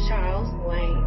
Charles Wayne.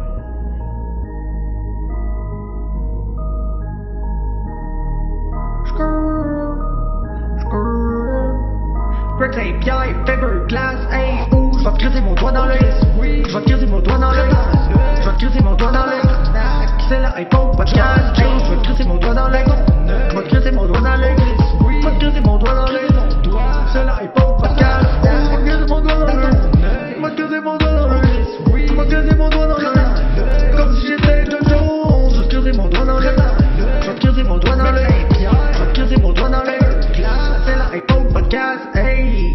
Greg Saint-Pierre, Fiberglass, hey, ouh, je vais te crisser mon doigt dans l'œil. Je vais te crisser mon doigt dans l'œil. Je vais te crisser mon doigt dans l'œil. C'est la iPhone podcast, hey, je vais te crisser mon doigt dans l'œil. Je vais te crisser mon doigt dans l'œil. Je vais te crisser mon doigt dans l'œil. C'est la iPhone podcast, je vais te crisser mon doigt dans l'œil. Je vais te crisser mon doigt dans l'œil. Je vais te crisser mon doigt dans l'œil. Comme si j'étais de Jones, je vais te crisser mon doigt dans l'œil. Je vais te crisser mon doigt dans l'œil. Je vais te crisser mon doigt dans l'œil. C'est la iPhone podcast, hey.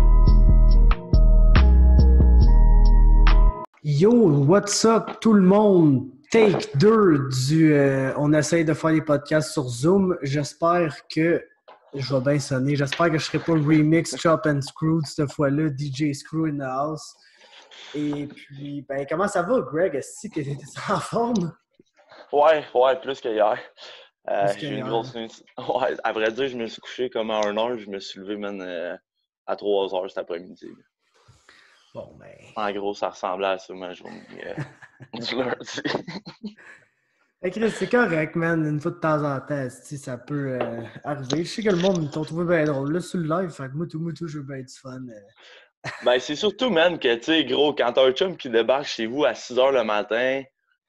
Yo, what's up tout le monde? Take 2 du on essaye de faire des podcasts sur Zoom. J'espère que je vais bien sonner. J'espère que je ne serai pas remix Chop and Screw cette fois-là, DJ Screw in the house. Et puis, ben comment ça va, Greg? Est-ce que t'es en forme? Ouais, plus que hier. J'ai eu une grosse nuit. Ouais, à vrai dire, je me suis couché comme à 1h, je me suis levé même à 3h cet après-midi. Bon, ben... En gros, ça ressemblait à ça, ma journée du lundi. Hey Chris, c'est correct, man. Une fois de temps en temps, ça peut arriver. Je sais que le monde t'ont trouvé bien drôle. Là, sur le live, fait que moi, tout, je veux bien du fun. Ben, c'est surtout, man, que, tu sais, gros, quand t'as un chum qui débarque chez vous à 6h le matin,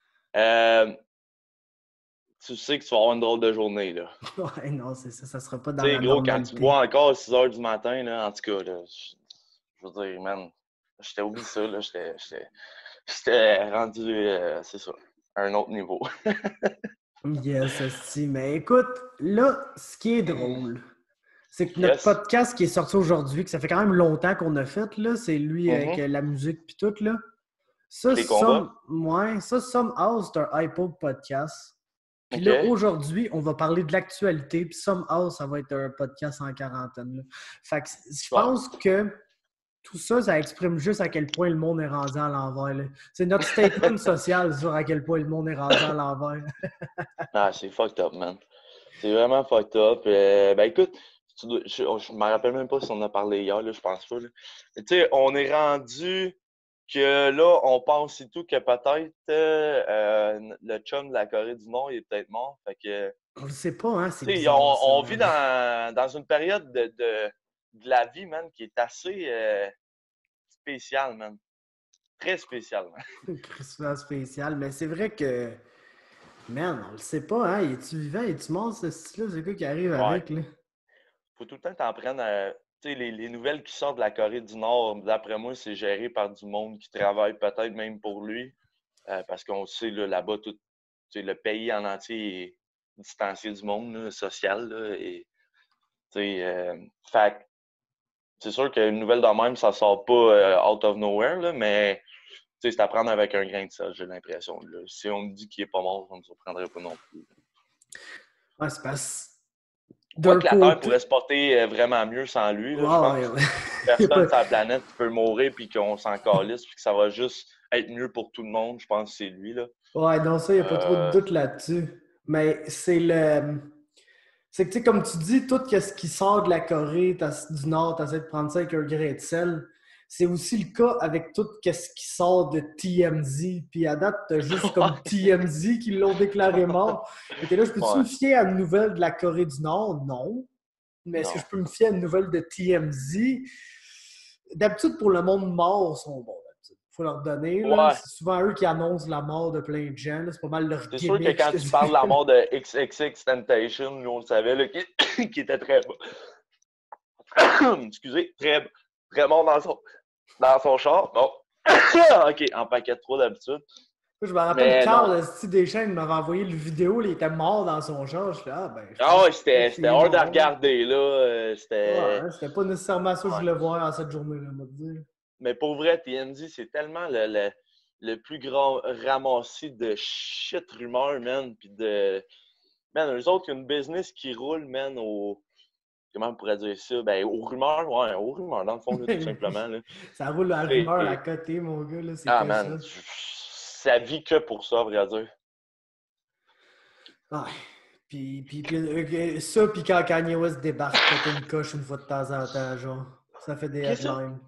tu sais que tu vas avoir une drôle de journée, là. Ouais, non, c'est ça. Ça sera pas dans la la normalité. Quand tu bois encore à 6h du matin, là, en tout cas, là, je veux dire, man, j'étais oublié ça, là, j'étais rendu, c'est ça, à un autre niveau. Yes, esti. Mais écoute, là, ce qui est drôle, c'est que notre podcast qui est sorti aujourd'hui, que ça fait quand même longtemps qu'on a fait, là, c'est lui avec la musique pis tout, là. Ça, Somehow, c'est un iPod podcast. Puis là, aujourd'hui, on va parler de l'actualité, puis Somehow, ça va être un podcast en quarantaine, là. Fait que je pense que tout ça, ça exprime juste à quel point le monde est rendu à l'envers, là. C'est notre statement social sur à quel point le monde est rendu à l'envers. Ah, c'est fucked up, man. C'est vraiment fucked up. Ben écoute, je me rappelle même pas si on a parlé hier, là, je pense pas. Tu sais, on est rendu que là, on pense et tout que peut-être le chum de la Corée du Nord il est peut-être mort. Fait que, on le sait pas, hein? C'est bizarre, on vit dans une période de la vie, man, qui est assez spéciale, man. Très spéciale, man. Très spécial, mais c'est vrai que, man, on le sait pas, hein? Es-tu vivant, es-tu mort, ce style-là? C'est quoi qui arrive avec, là? Faut tout le temps t'en prendre tu sais, les nouvelles qui sortent de la Corée du Nord, d'après moi, c'est géré par du monde qui travaille peut-être même pour lui. Parce qu'on sait, là-bas, tout le pays en entier est distancié du monde là, social. Là, et, fait c'est sûr qu'une nouvelle de même, ça sort pas out of nowhere, là, mais c'est à prendre avec un grain de sel, j'ai l'impression. Là. Si on me dit qu'il est pas mort, ça ne me surprendrait pas non plus. Ouais, c'est parce que la Terre pourrait se porter vraiment mieux sans lui, là, je pense. Personne sur la planète peut mourir puis qu'on s'en calisse puis que ça va juste être mieux pour tout le monde. Je pense que c'est lui, là. Ouais, donc ça, il n'y a pas trop de doute là-dessus. Mais c'est le... C'est que, tu sais, comme tu dis, tout ce qui sort de la Corée du Nord, tu essaies de prendre ça avec un grain de sel. C'est aussi le cas avec tout ce qui sort de TMZ. Puis à date, t'as juste comme TMZ qui l'ont déclaré mort. Et t'es là, je peux-tu me fier à une nouvelle de la Corée du Nord? Non. Mais est-ce que je peux me fier à une nouvelle de TMZ? D'habitude, pour le monde mort, ils sont bons. Il faut leur donner. Là. C'est souvent eux qui annoncent la mort de plein de gens. Là. C'est pas mal leur gimmick. C'est sûr que quand tu parles de la mort de XXXTentacion, nous on le savait, là, qui était très bas. Excusez, très bon dans son char. Bon. OK, en paquet de 3 d'habitude. Je me rappelle, Carl Deschênes m'avait envoyé le vidéo, il était mort dans son char. Je fais, ouais, c'était hors de regarder, là. C'était pas nécessairement ça que je voulais voir en cette journée-là, on va te dire. Mais pour vrai, TMZ, c'est tellement le plus grand ramassis de shit rumeurs, man. Puis de. Man, eux autres, il y a une business qui roule, man, comment on pourrait dire ça? Ben, aux rumeurs, aux rumeurs, dans le fond, là, tout simplement. Là. Ça roule à rumeur à côté, mon gars, là. C'est man, ça vit que pour ça, à vrai dire. Ouais. Puis ça, puis quand Kanye West débarque, peut-être une coche une fois de temps en temps, genre. Ça fait des headlines.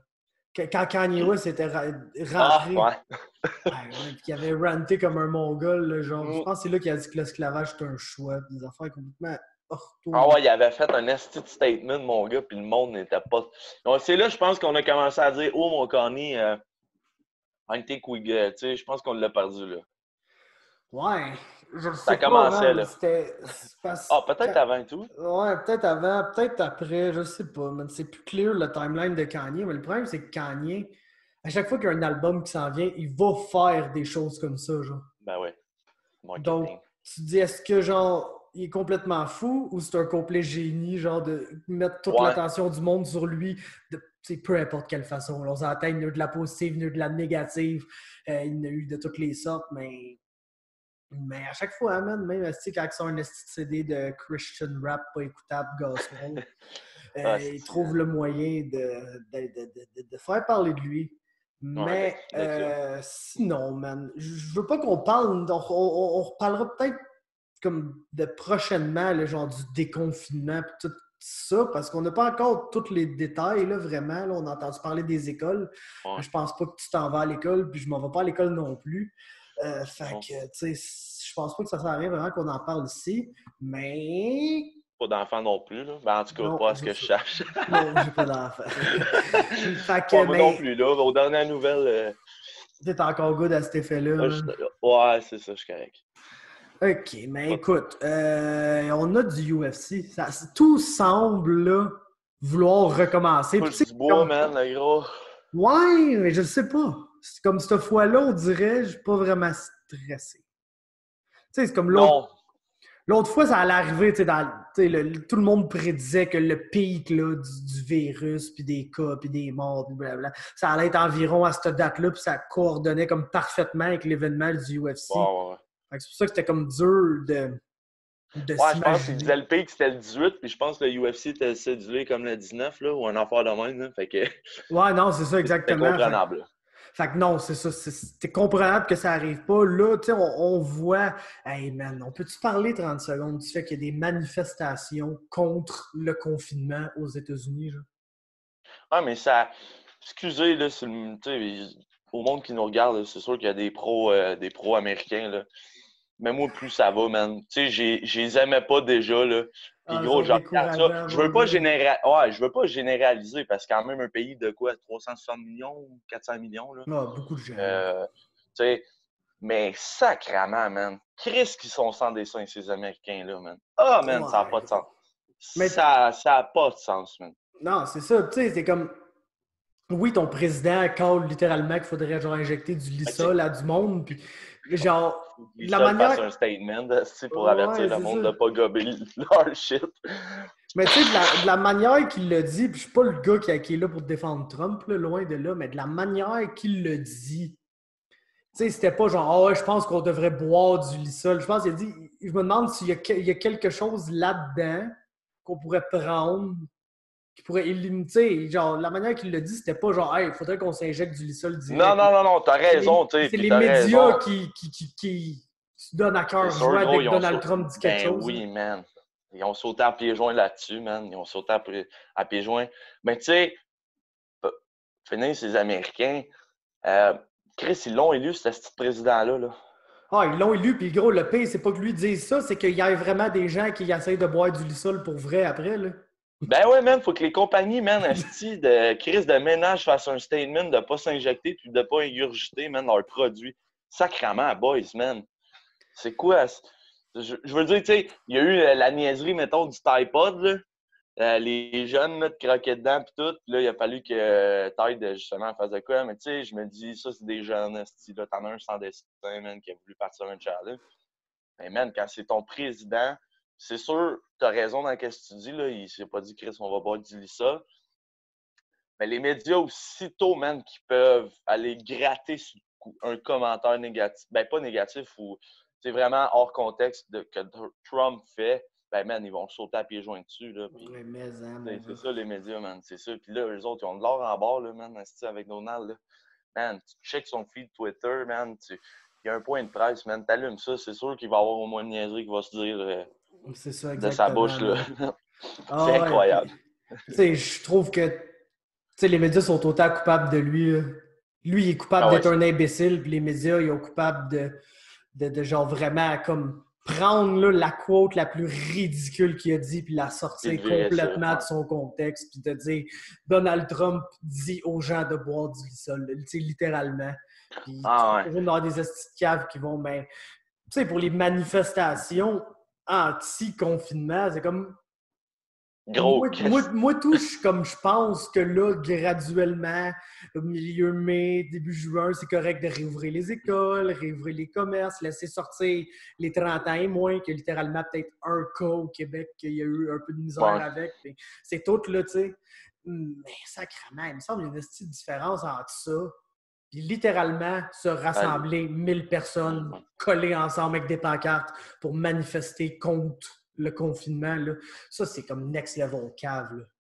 Quand Kanye West était Ah, rentré, ouais. puis qu'il avait ranté comme un mongol, là, genre, je Mm. pense que c'est là qu'il a dit que l'esclavage c'est un choix, puis des affaires complètement Ah orthodoxes. ouais, il avait fait un esti de statement, mon gars, puis le monde n'était pas. Donc, c'est là, je pense qu'on a commencé à dire, oh mon Kanye, I think we get, tu sais, je pense qu'on l'a perdu là. Ouais, je le Ça sais pas, commençait man. là. C'était. Ah, peut-être avant et tout. Ouais, peut-être avant, peut-être après, je sais pas, man. C'est plus clair le timeline de Kanye, mais le problème, c'est que Kanye, à chaque fois qu'il y a un album qui s'en vient, il va faire des choses comme ça, genre. Ben ouais, Donc, marketing. tu te dis, est-ce que, genre, il est complètement fou ou c'est un complet génie, genre, de mettre toute Ouais. l'attention du monde sur lui, peu importe quelle façon. Là, on s'entend, il y en a eu de la positive, il y en a eu de la négative, il y en a eu de toutes les sortes, mais à chaque fois, man, même quand ils sont un esti de CD de Christian rap pas écoutable, gospel, Ah, ils trouvent le moyen de faire parler de lui. ouais, Mais d'être là. sinon, man, je veux pas qu'on parle, on reparlera peut-être comme de prochainement, le genre du déconfinement et tout ça, parce qu'on n'a pas encore tous les détails, là, vraiment. Là, on a entendu parler des écoles. Ouais. Je pense pas que tu t'en vas à l'école, puis je m'en vais pas à l'école non plus. Fait Non. que, tu sais, je pense pas que ça sert à rien vraiment qu'on en parle ici, mais... Pas d'enfant non plus, là. Ben, en tout cas, Non, pas à ce c'est que je ça. cherche. Non, j'ai pas d'enfant. Fait Ouais, que, moi non mais plus, là. Aux dernières nouvelles, t'es encore good à cet effet-là, man. ouais, c'est ça, je suis correct. OK, mais Pas- écoute, on a du UFC. Tout semble là, vouloir recommencer. Puis, tu Touche sais, du bois, comme, man, le gros. ouais, mais je sais pas. C'est comme cette fois-là, on dirait, je suis pas vraiment stressé. Tu sais, c'est comme l'autre. Non. L'autre fois, ça allait arriver, tu sais, tout le monde prédisait que le pic là, du virus, puis des cas, puis des morts, puis blablabla, ça allait être environ à cette date-là, puis ça coordonnait comme parfaitement avec l'événement du UFC. Ouais, ouais, ouais. Fait que c'est pour ça que c'était comme dur de Ouais, je pense qu'il disait s'imaginer. le pic, c'était le 18, puis je pense que le UFC était cédulé comme le 19, là, ou un affaire de même, là. Fait que Ouais, non, c'est ça c'était exactement. comprenable. Fait que non, c'est ça. C'est comprenable que ça arrive pas. Là, tu sais, on voit. Hey man, on peut-tu parler 30 secondes du fait qu'il y a des manifestations contre le confinement aux États-Unis, genre? Ouais, mais ça. Excusez, là, tu sais, au monde qui nous regarde, là, c'est sûr qu'il y a des pros américains, là. Mais moi, plus ça va, man. Tu sais, je les aimais pas déjà, là. Puis Ah, ils gros, sont je regarde ça. décourageants, mon gars. Ouais, je veux pas généraliser parce que quand même un pays de quoi, 360 millions, 400 millions, là. Ah, beaucoup de gens, là. Tu sais, mais sacrament, man. Qu'est-ce qu'ils sont sans dessin, ces Américains-là, man. Ah, man, ça n'a pas Ouais. de sens. Mais Ça a pas de sens, man. non, c'est ça. Tu sais, c'est comme. Oui, ton président call littéralement qu'il faudrait genre injecter du Fait que, tu sais, Lysol à du monde. Puis, genre, ils de la seuls fassent manière. un statement, tu sais, pour Ouais, avertir le c'est monde de ça. ne pas gober leur shit. Mais tu sais, de la manière qu'il l'a dit, puis je suis pas le gars qui est là pour défendre Trump, là, loin de là, mais de la manière qu'il le dit, tu sais, c'était pas genre, ah ouais, je pense qu'on devrait boire du Lysol. Je pense qu'il a dit, je me demande s'il y a quelque chose là-dedans qu'on pourrait prendre, qui pourrait éliminer, genre, la manière qu'il le dit, c'était pas genre, hey, il faudrait qu'on s'injecte du Lysol Non, direct. non, non, non, t'as C'est les, raison, tu sais, c'est puis les t'as médias raison. qui se donnent à C'est cœur sûr, joie dès gros, que ils ont Donald sauté. Trump dit quelque Ben chose, là. oui, man. Ils ont sauté à pieds joints là-dessus, man. Ils ont sauté à pieds joints. Mais tu sais, finir ces Américains, euh, Chris, ils l'ont élu, ce petit président-là, là. Ah, ils l'ont élu, puis gros, le pire, c'est pas que lui dise ça, c'est qu'il y ait vraiment des gens qui essayent de boire du Lysol pour vrai après, là. Ben ouais, man, faut que les compagnies, man, esti, de crise de ménage fassent un statement de pas s'injecter puis de pas ingurgiter, man, leurs produits. Sacrement, boys, man. C'est quoi? Je veux dire, tu sais, il y a eu la niaiserie, mettons, du Tide Pod, là. Les jeunes, là, de croquer dedans pis tout. Puis là, il a fallu que Tide, justement, fasse de quoi. Mais tu sais, je me dis, ça, c'est des jeunes, esti, là. T'en as un sans destin, man, qui a voulu partir un challenge. Mais man, quand c'est ton président, c'est sûr, t'as raison dans ce que tu dis, là. Il s'est pas dit, Chris, on va boire du Lisa. Mais les médias, aussitôt, man, qui peuvent aller gratter sur un commentaire négatif, ben pas négatif, ou c'est vraiment hors contexte que Trump fait, ben man, ils vont sauter à pieds joints dessus, là. Puis, Ouais, mais, hein, mon c'est gars. ça, les médias, man, c'est ça. Puis là, eux autres, ils ont de l'or en barre, là, man, avec Donald, là. Man, tu checkes son feed Twitter, man, il y a un point de presse, man, t'allumes ça, c'est sûr qu'il va y avoir au moins une niaiserie qui va se dire C'est ça, de sa exactement, bouche, là. man. C'est Ah ouais, incroyable. puis, tu sais, je trouve que, tu sais, les médias sont autant coupables de lui. Là. Lui, il est coupable d'être un imbécile, puis les médias, ils sont coupables de genre vraiment comme prendre là, la quote la plus ridicule qu'il a dit, puis la sortir complètement de son contexte, puis de dire Donald Trump dit aux gens de boire du Lysol, littéralement. Puis toujours dans des estis de caves qui vont, ben, tu sais, pour les manifestations anti-confinement, c'est comme. Gros, moi, tout, je pense que là, graduellement, au milieu mai, début juin, c'est correct de réouvrir les écoles, réouvrir les commerces, laisser sortir les 30 ans et moins, qu'il y a littéralement peut-être un cas au Québec qu'il y a eu un peu de misère avec. C'est tout, là, tu sais. Mais sacrément, il me semble qu'il y a une petite différence entre ça puis littéralement se rassembler 1000 personnes collées ensemble avec des pancartes pour manifester contre le confinement, là. Ça, c'est comme next level cave, là.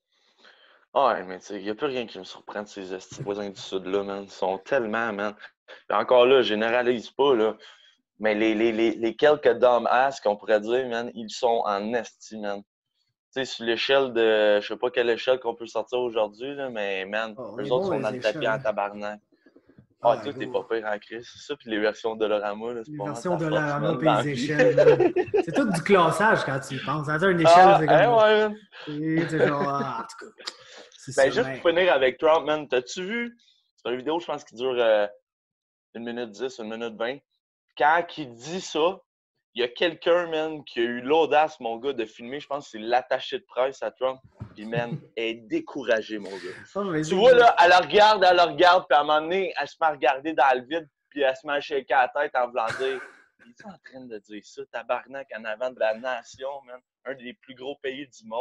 Ouais, mais tu sais, il n'y a plus rien qui me surprend de ces voisins du Sud-là, man. Ils sont tellement, man. Puis encore là, je généralise pas, là. Mais les quelques dumbass qu'on pourrait dire, man, ils sont en esti, man. Tu sais, sur l'échelle de... Je sais pas quelle échelle qu'on peut sortir aujourd'hui, là, mais, man, eux autres sont dans le tapis en tabarnak. Ah, toi, t'es pas pire en crise. C'est ça, puis les versions Dolorama, là, c'est pas mal. Les versions Dolorama et les échelles. C'est tout du classage quand tu y penses. À dire une échelle, c'est comme. Ouais. C'est genre, en tout cas. Ben, juste pour finir avec Trump, man, t'as-tu vu? C'est une vidéo, je pense, qui dure 1 minute 10, 1 minute 20. Quand il dit ça, il y a quelqu'un, man, qui a eu l'audace, mon gars, de filmer. Je pense que c'est l'attaché de presse à Trump. Puis, man, elle est découragée, mon gars. Tu vois, là, elle regarde, puis à un moment donné, elle se met à regarder dans le vide, puis elle se met à shaker la tête en voulant dire « Il est en train de dire ça, tabarnak, en avant de la nation, man, un des plus gros pays du monde. »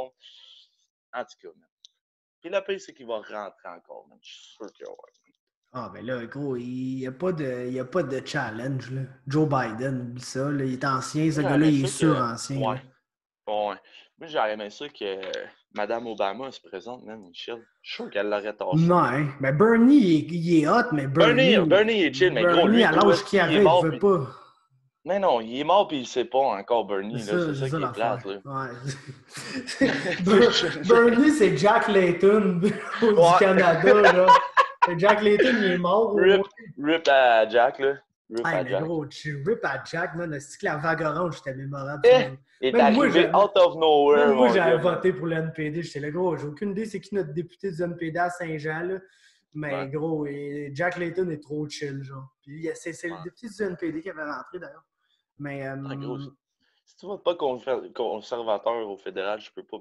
En tout cas, man. Puis le pire, c'est qu'il va rentrer encore, man. Je suis sûr qu'il va. Ah, ben là, gros, il n'y a pas de challenge, là. Joe Biden, oublie ça, là. Il est ancien, ce gars-là, il est sur-ancien. Ouais. Moi, j'aurais aimé ça que Mme Obama se présente, même, Michel. Je suis sûr qu'elle l'aurait tassé. Non, mais Bernie, il est hot, mais Bernie est chill, mais gros, lui, à l'âge qu'il avait, il veut pas. Non, il est mort puis il sait pas encore, Bernie. C'est ça qui est plate, là. Ouais. Bernie, c'est Jack Layton du Canada, là. Jack Layton, il est mort. Rip à Jack, là. Gros, tu rip à Jack, man. C'est que la vague orange, c'était mémorable. Il est arrivé out of nowhere. Moi, j'avais voté pour le NPD. J'étais là, gros, j'ai aucune idée c'est qui notre député du NPD à Saint-Jean, là. Mais gros, Jack Layton est trop chill, genre. Puis c'est le député du NPD qui avait rentré, d'ailleurs. Mais... gros, si tu votes pas conservateur au fédéral, je peux pas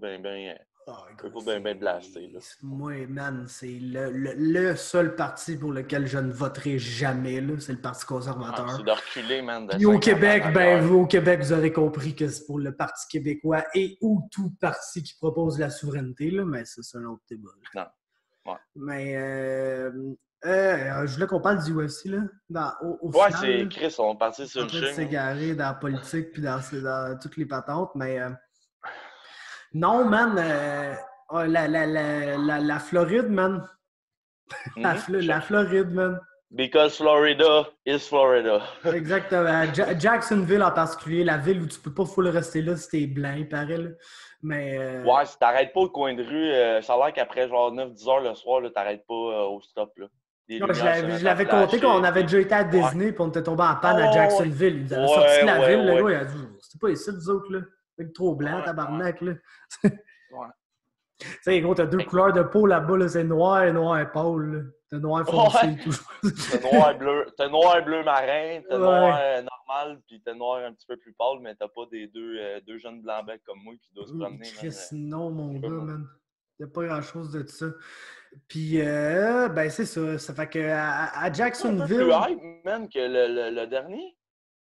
bien blaster. Là. Moi, man, c'est le seul parti pour lequel je ne voterai jamais, là, c'est le Parti conservateur. C'est de reculer, man. Puis au Québec, au Québec, vous aurez compris que c'est pour le Parti québécois et ou tout parti qui propose la souveraineté, là, mais c'est un autre débat. Non. Ouais. Mais je voulais qu'on parle du UFC, là. Au final, c'est Chris, on est parti sur une chaîne. On peut s'égarer dans la politique puis dans toutes les patentes, mais non, man, la Floride, man. La Floride, man. Because Florida is Florida. Exactement. Jacksonville en particulier, la ville où tu peux pas full rester là si t'es blanc, il paraît, là. Mais, ouais, si t'arrêtes pas au coin de rue, ça a l'air qu'après genre 9-10 heures le soir, là, t'arrêtes pas au stop, là. Non, je l'avais compté qu'on avait déjà été à Disney puis on était tombé en panne à Jacksonville. Ils nous avaient sorti de la ville, le gars, il a dit c'était pas ici, vous autres, là. Avec trop blanc, tabarnak, là. Tu sais, gros, t'as 2 couleurs de peau là-bas, là, c'est noir et noir pâle, là. T'as noir foncé, tout. T'as noir bleu marin, t'as noir normal, puis t'as noir un petit peu plus pâle, mais t'as pas des deux jeunes blancs-becs comme moi qui doivent se promener. Non, mon gars, man. Il n'y a pas grand-chose de ça. Puis, ben, c'est ça. Ça fait que à Jacksonville... C'est un peu plus hype, man, que le dernier.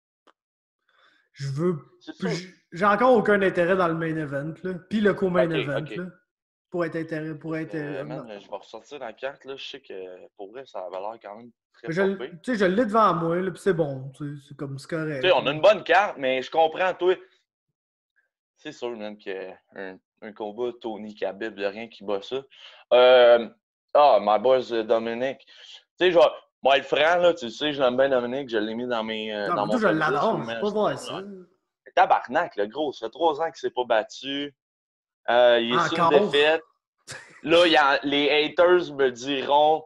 J'ai encore aucun intérêt dans le main event, là. Puis le co-main event, là. Pour être intéressant. Je vais ressortir la carte, là. Je sais que pour vrai, ça avait l'air quand même très Tu sais, je l'ai devant moi, là, puis c'est bon. C'est comme c'est correct. Tu sais, on a une bonne carte, mais je comprends, toi. C'est sûr, même qu'un combat Tony Khabib, il n'y a rien qui bat ça. My boss Dominique. Tu sais, genre, moi, le franc, là, tu sais, je l'aime bien Dominique, je l'ai mis dans mes. Non, mais toi, je l'adore, je peux pas voir ça. Tabarnak, le gros, ça fait 3 ans qu'il ne s'est pas battu. Il est sur une défaite. Là, les haters me diront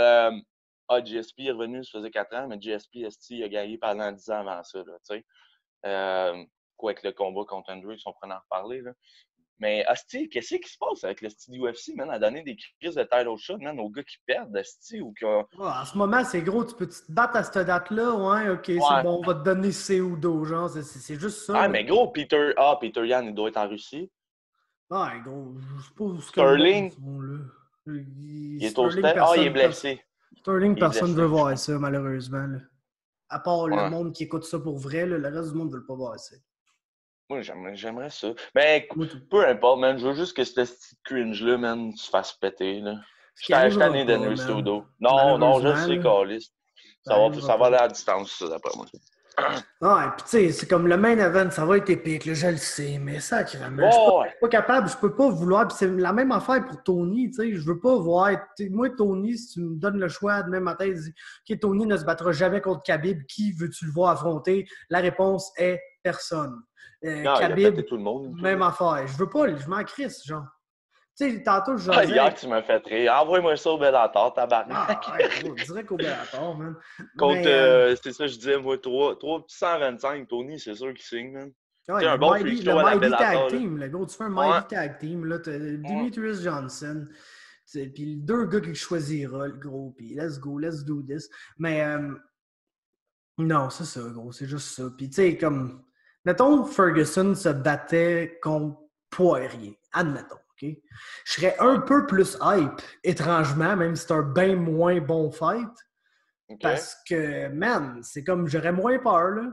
GSP est revenu, ça faisait 4 ans, mais GSP, il a gagné pendant 10 ans avant ça, là, tu sais. Quoi, avec le combat contre Andrew, on pourrait en reparler, là. Mais, Asti, qu'est-ce qui se passe avec le style UFC, man, à donner des crises de title shot, man, aux gars qui perdent, Asti, ou qui ont... En ce moment, c'est gros, tu peux te battre à cette date-là, ouais, ok, c'est bon, on va te donner pseudo, genre, c'est juste ça. Ah, là. mais gros, Peter Yan, il doit être en Russie. Ouais, gros, je sais pas où Sterling, il est au stade. Ah, il est blessé. Sterling, personne ne veut voir ça, malheureusement. Là. À part le monde qui écoute ça pour vrai, là, le reste du monde ne veut pas voir ça. Moi, j'aimerais ça. Mais peu importe, man. Je veux juste que ce petit cringe-là, man, se fasse péter, là. Je suis tanné d'Henry Studo. Non, je sais, Carlis. Ça va aller à distance, ça, d'après moi. Ouais, pis tu sais, c'est comme le main event, ça va être épique, là, je le sais, mais sacrément. Je suis pas capable, je peux pas vouloir. Pis c'est la même affaire pour Tony, tu sais, je veux pas voir. Moi, Tony, si tu me donnes le choix demain matin, tu dis, OK, Tony ne se battra jamais contre Khabib, qui veux-tu le voir affronter? La réponse est personne. Khabib, tout le monde, même affaire. Je veux pas, je m'en crisse, genre. Tu sais, tantôt, je disais... Hier, tu m'as fait rire. Envoie-moi ça au Bellator, tabarnak. Ah, ouais, direct au Bellator, man. Contre, c'est ça, je disais, moi, 3 petits 125, Tony, c'est sûr qu'il signe, man. Ouais, un bon free show à la Bellator. Tag Team, là, gros, tu fais un Mighty Tag Team, là, t'as Demetrius Johnson, puis 2 gars qui choisira, le gros, puis let's do this. Mais, non, c'est ça, gros, c'est juste ça. Puis, tu sais, comme, mettons, Ferguson se battait contre Poirier, admettons. Okay? Je serais un peu plus hype, étrangement, même si c'est un bien moins bon fight. Okay. Parce que, man, c'est comme j'aurais moins peur, là.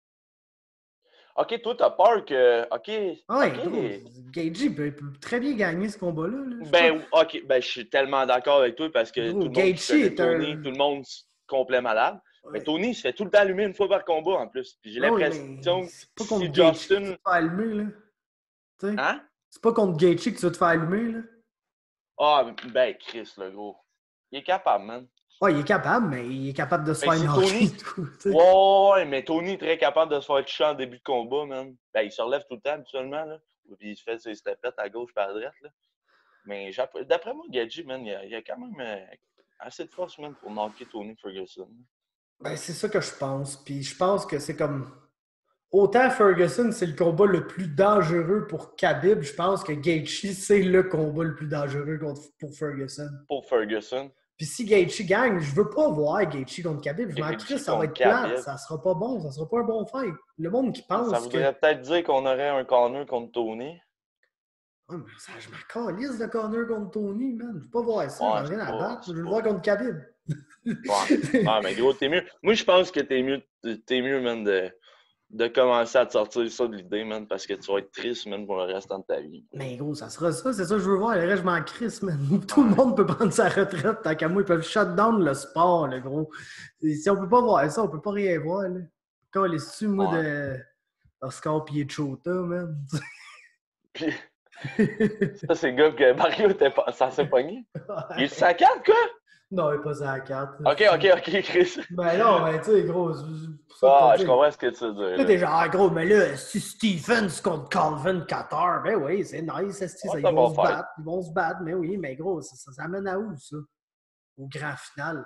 OK, toi, t'as peur que... OK. Ouais, Gaethje peut très bien gagner ce combat-là. Là, je suis tellement d'accord avec toi parce que tout le monde qui Tony, tout le monde complet malade. Ouais. Mais Tony, il se fait tout le temps allumer une fois par combat, en plus. Puis j'ai l'impression que si Justin... Tu te fais allumer, là. T'sais? Hein? C'est pas contre Gaethje que tu vas te faire allumer, là. Ah, Chris, le gros. Il est capable, man. Ouais, il est capable, mais il est capable de se faire knocker. Ouais, mais Tony est très capable de se faire toucher en début de combat, man. Il se relève tout le temps, habituellement, là. Puis il se fait ses stepettes à gauche par à droite, là. Mais d'après moi, Gaethje, man, il y a quand même assez de force, man, pour knocker Tony Ferguson. C'est ça que je pense. Puis je pense que c'est comme... Autant Ferguson, c'est le combat le plus dangereux pour Khabib, je pense que Gaethje, c'est le combat le plus dangereux pour Ferguson. Pour Ferguson. Puis si Gaethje gagne, je veux pas voir Gaethje contre Khabib. Je m'en crie, ça va être plate. Ça sera pas bon. Ça sera pas un bon fight. Le monde qui pense ça voudrait peut-être dire qu'on aurait un corner contre Tony. Ouais, mais ça, je m'en calisse de corner contre Tony, man. Je veux pas voir ça. J'ai rien à battre. Je veux le voir contre Khabib. Ouais, mais gros, t'es mieux. Moi, je pense que t'es mieux, man, de commencer à te sortir ça de l'idée, man, parce que tu vas être triste, man, pour le restant de ta vie. Mais gros, ça sera ça, c'est ça que je veux voir. Le reste, je m'en crisse, man. Tout le monde peut prendre sa retraite, tant qu'à moi, ils peuvent shut down le sport, le gros. Si on peut pas voir ça, on peut pas rien voir, là. Quand laisses-tu, moi, de Oscar Piechota, man? Puis, ça, c'est le gars que Mario était ça s'est pogné. Il est sa carte, quoi? Non, il est pas sur la carte. OK, Chris. Ben non, mais tu sais, gros. Je comprends ce que tu veux dire. Là, t'es genre, gros, mais là, si Stephens contre Calvin Qatar, ben oui, c'est nice. Ils vont se battre, mais oui, mais gros, ça amène à où, ça? Au grand final.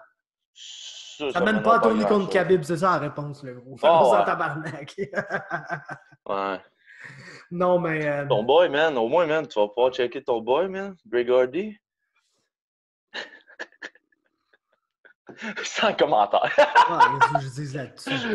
Ça mène pas à Tony contre Khabib, c'est ça la réponse, le gros. Fais-moi ça en tabarnak. Ouais. Non, mais. Ton boy, man, au moins, man, tu vas pouvoir checker ton boy, man, Greg Hardy. Sans commentaire. Ouais, je dis là-dessus.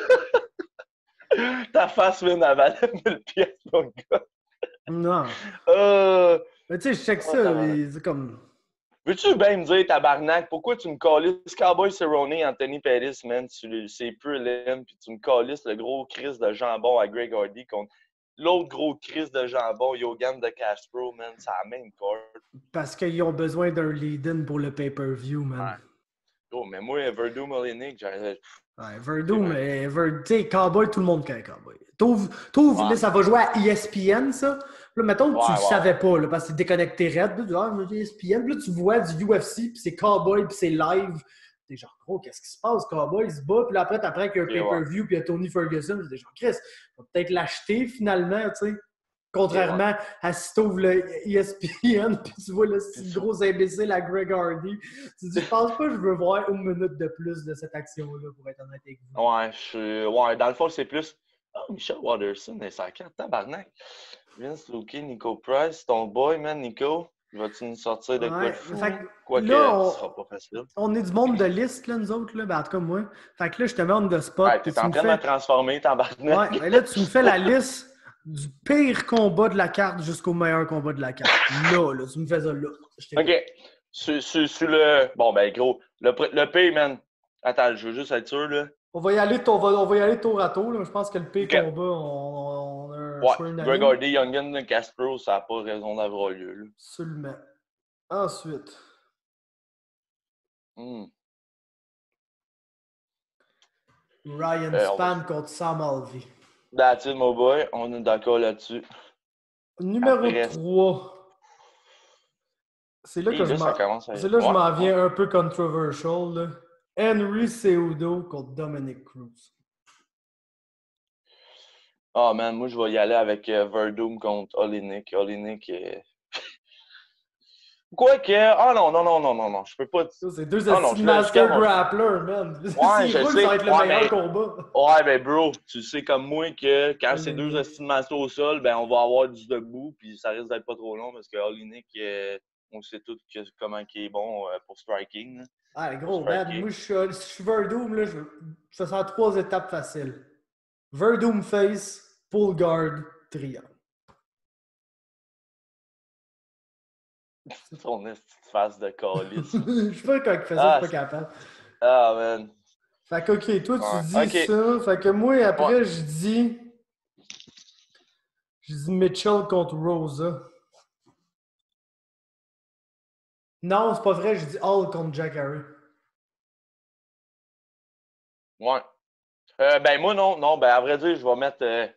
Ta face, man, elle valait 1000 pièces, mon gars. Non. Mais tu sais, je check ça, c'est comme... Veux-tu bien me dire, tabarnak, pourquoi tu me calisses Cowboy Cerrone, Anthony Pettis, man, c'est pur lime, puis tu me calisses le gros Chris de jambon à Greg Hardy contre l'autre gros Chris de jambon, Yogan de Castro, man, c'est la même carte. Parce qu'ils ont besoin d'un lead-in pour le pay-per-view, man. Ouais. Oh, mais moi, Verdum Olenek, j'arrête. Ouais, Verdum, mais tu sais, Cowboy, tout le monde connaît Cowboy. T'ouvres, là, ça va jouer à ESPN, ça. Là, mettons que tu le savais pas, là, parce que c'est déconnecté red. Là, ESPN, là, tu vois du UFC, puis c'est Cowboy, puis c'est live. T'es genre, gros, qu'est-ce qui se passe? Cowboy, il se bat, puis là, après, t'apprends qu'il y a un pay-per-view, puis il y a Tony Ferguson. T'es genre, Chris, on va peut-être l'acheter, finalement, tu sais. Contrairement à si t'ouvres le ESPN puis tu vois le Puis gros imbécile à Greg Hardy, tu dis, je pense pas que je veux voir une minute de plus de cette action-là, pour être honnête avec vous. Ouais, dans le fond, c'est plus. Oh, Michelle Waterson, elle s'en carte, tabarnak. Vince Luque, Nico Price, ton boy, man, Nico. Vas-tu nous sortir de quoi de Ouais, fou? fait que Quoique, là, ce sera pas facile. on est du monde de liste, là, nous autres, là, ben, en tout cas, moi. Fait que là, je te mets on the spot, Ouais, puis t'es tu en me train de me fais... transformer, tabarnak. Ouais, mais là, tu me fais la liste du pire combat de la carte jusqu'au meilleur combat de la carte. Là, tu me fais ça là. Je t'écoute. OK. Sur le. Bon, ben, gros. Le pay, man. Attends, je veux juste être sûr, là. On va y aller, on va y aller tour à tour. Là. Je pense que le pire OK. combat, on a un Ouais. choix Greg unanime. Hardy, Youngin, Castro, ça n'a pas raison d'avoir lieu, là. Absolument. Ensuite, Hmm. Ryan On va- Spann contre Sam Alvey. That's it, mon boy. On est d'accord là-dessus. Numéro Après, 3. C'est là et que je là, ça m'en... commence à. C'est là que je Ouais. m'en viens un peu controversial. Là. Henry Cejudo contre Dominic Cruz. Ah, man, moi, je vais y aller avec Verdum contre Oleinik. Oleinik est. Quoique. Ah, non. Je peux pas. Ça, c'est deux Ah, non, assis de master calme. grappler, man. Ouais, S'ils je roulent, ça va sais. être le meilleur combat. Ouais, ben, bro, tu sais comme moi que quand c'est deux Oleinik. estimations au sol, ben, on va avoir du debout, puis ça risque d'être pas trop long parce que Oleinik, on sait tous comment il est bon pour striking. Là. Ah, Pour gros, man, striker. moi, si je suis Verdum, là, ça sera 3 étapes faciles. Verdum face, pull guard, triangle. Son esti de face de calice. Je sais pas quand il fait ça, je Ah, suis pas capable. man. Fait que, ok, toi, tu Ouais. dis OK. ça. Fait que moi, Ouais. après, je dis Mitchell contre Rosa. Non, c'est pas vrai, je dis Hall contre Jack Harry. Ouais. Ben, moi, non. Ben, à vrai dire, je vais mettre.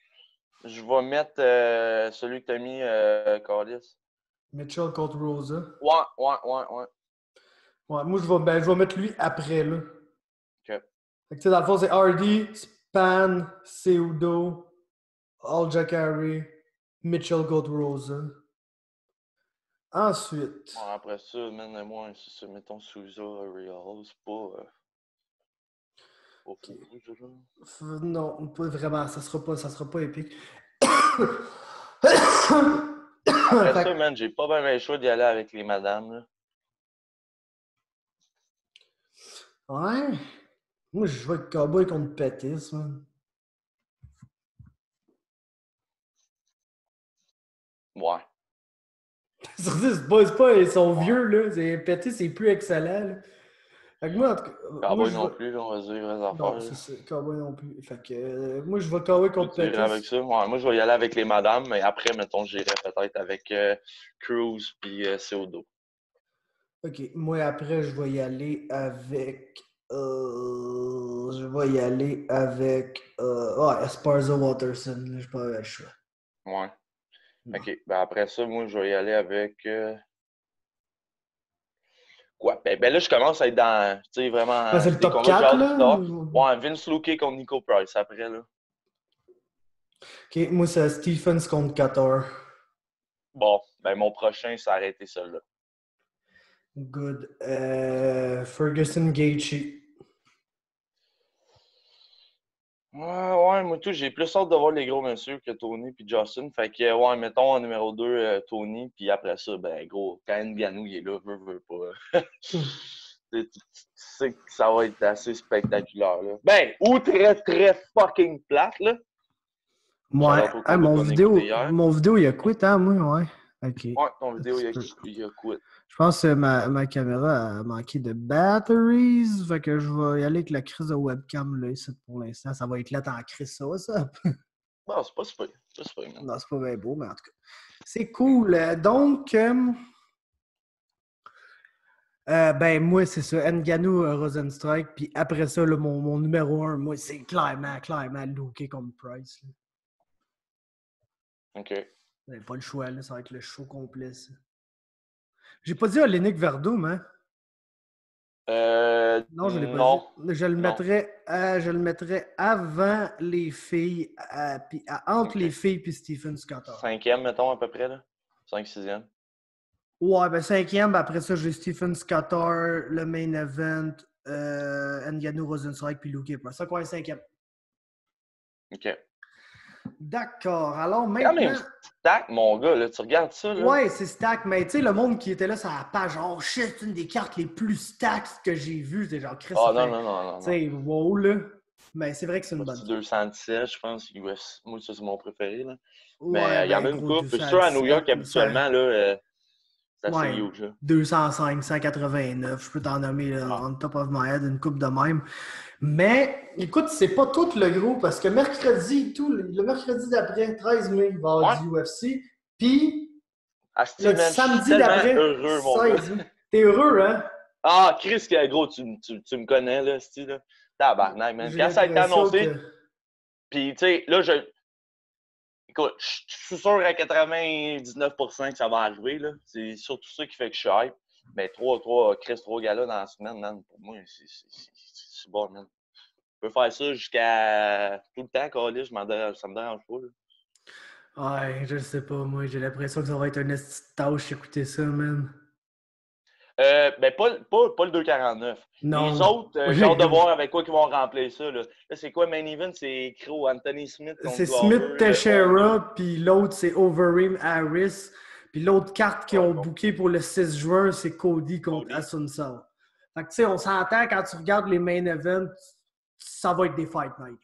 Celui que t'as mis, Calice. Mitchell contre Rosa. Ouais. Ouais, moi, je vais mettre lui après, là. OK. Fait que, tu sais, dans le fond, c'est Hardy, Span, Cejudo, All Jack Harry, Mitchell contre Rosa. Ensuite. Ouais, après ça, man, moi, c'est ça, mettons Souza, Real, c'est pas. Pas Okay. fou, ça, là. Non, pas vraiment, ça sera pas épique. Après Fait ça, man, j'ai pas bien le choix d'y aller avec les madames, là. ouais. Moi, je joue avec Cowboy contre Pettis, man. Ouais. Surtout, c'est pas, ils sont vieux, là. Pettis, c'est plus excellent, là. Fait que moi, en tout cas, moi, Cowboy je non vais... plus, là, on va se dire les affaires. Non, là. c'est ça. Cowboy non plus. Fait que moi, je vais Cowboy contre Tu irais avec Pettis. ça? Ouais, moi, je vais y aller avec les madames, mais après, mettons, j'irai peut-être avec Cruz puis Ceodo. OK. Moi, après, je vais y aller avec... je vais y aller avec... Esparza Watterson. Là, je pas le choix. Ouais. Non. OK. Ben après ça, moi, je vais y aller avec... Quoi? Ben là, je commence à être dans, tu sais, vraiment Ah, c'est le des top combats que j'ai 4, hâte là? de voir. Ouais, Vince Luque contre Nico Price après, là. OK. Moi, c'est Stephens contre Qatar. Bon, ben mon prochain, ça a été celui-là. Good. Ferguson Gaethje. Ouais, moi tout, j'ai plus hâte de voir les gros messieurs que Tony puis Justin. Fait que, ouais, mettons en numéro 2, Tony, puis après ça, ben gros, quand Ngannou il est là, veut pas. Tu sais que ça va être assez spectaculaire, là. Ben, ou très, très fucking plate, là. Ouais. Shout-out au combat Mon qu'on a écouté vidéo, hier. mon vidéo, il a quitté, hein, moi, ouais. OK. Ouais, ton vidéo, Un petit peu. il a quitté. Je pense que ma caméra a manqué de batteries. Fait que je vais y aller avec la crise de webcam, là, ici, pour l'instant. Ça va être là en crise, ça. Bon, c'est pas super. C'est pas super, man. Non, c'est pas bien beau, mais en tout cas. C'est cool. Donc, ben, moi, c'est ça. Ngannou, Rosenstrike. Puis après ça, là, mon numéro 1, moi, c'est clairement Luke contre Price. Là. OK. Vous n'avez pas le choix, là. Ça va être le show complet, ça. J'ai pas dit Oleinik Verdum, hein? Non, je ne l'ai pas Non. dit. Je le mettrais avant les filles, puis entre les OK. filles puis Stephen Scott. 5e, mettons, à peu près, là. 5, 6e. Ouais, ben 5e, après ça, j'ai Stephen Scottar, le main event, Ngannou Rozenstruik puis Luke Kipper. Ça, quoi, 5e. OK. D'accord. Alors Quand même maintenant. stack, mon gars, là. Tu regardes ça, là. Ouais, c'est stack, mais tu sais, le monde qui était là sur la page, oh shit, c'est une des cartes les plus stacks que j'ai vues. C'est genre, Chris, Ah, non. tu sais, wow, là. Mais c'est vrai que c'est une Moi, bonne c'est carte. 217, je pense. UFC. Moi, ça, c'est mon préféré, là. Ouais, Mais il y en ben a une gros, couple. Je suis sûr, à New York, 217, habituellement, là, c'est assez ouais, huge, là. 205, 189, je peux t'en nommer là, Ah. on top of my head une coupe de même. Mais écoute, c'est pas tout le gros parce que mercredi, le mercredi d'après, 13 mai, il va y avoir du UFC. Puis Asti, le man, je suis samedi tellement d'après, heureux, mon gars. 16 mai. T'es heureux, hein? Ah, Chris, gros, tu me connais, là, Asti, là. Tabarnak, man. J'ai Quand ça a été l'impression annoncé, que. puis, tu sais, là, écoute, je suis sûr à 99% que ça va arriver, là. C'est surtout ça qui fait que je suis hype. Mais Chris, 3 galas dans la semaine, man, pour moi, c'est bon, man. Je peux faire ça jusqu'à tout le temps, Carlis, ça me dérange pas, là. Ouais, je sais pas, moi, j'ai l'impression que ça va être une petite tâche écouter ça, man. Ben, pas le 2,49. Non. Les autres, j'ai hâte de voir avec quoi ils vont remplir ça. Là, c'est quoi, Main Event? C'est Crow, Anthony Smith contre C'est Glover. Smith Teixeira, puis l'autre, c'est Overeem Harris. Puis l'autre carte qu'ils ont booké pour le 6 juin, c'est Cody contre Assunção. Fait que, tu sais, on s'entend, quand tu regardes les main events, ça va être des Fight Night.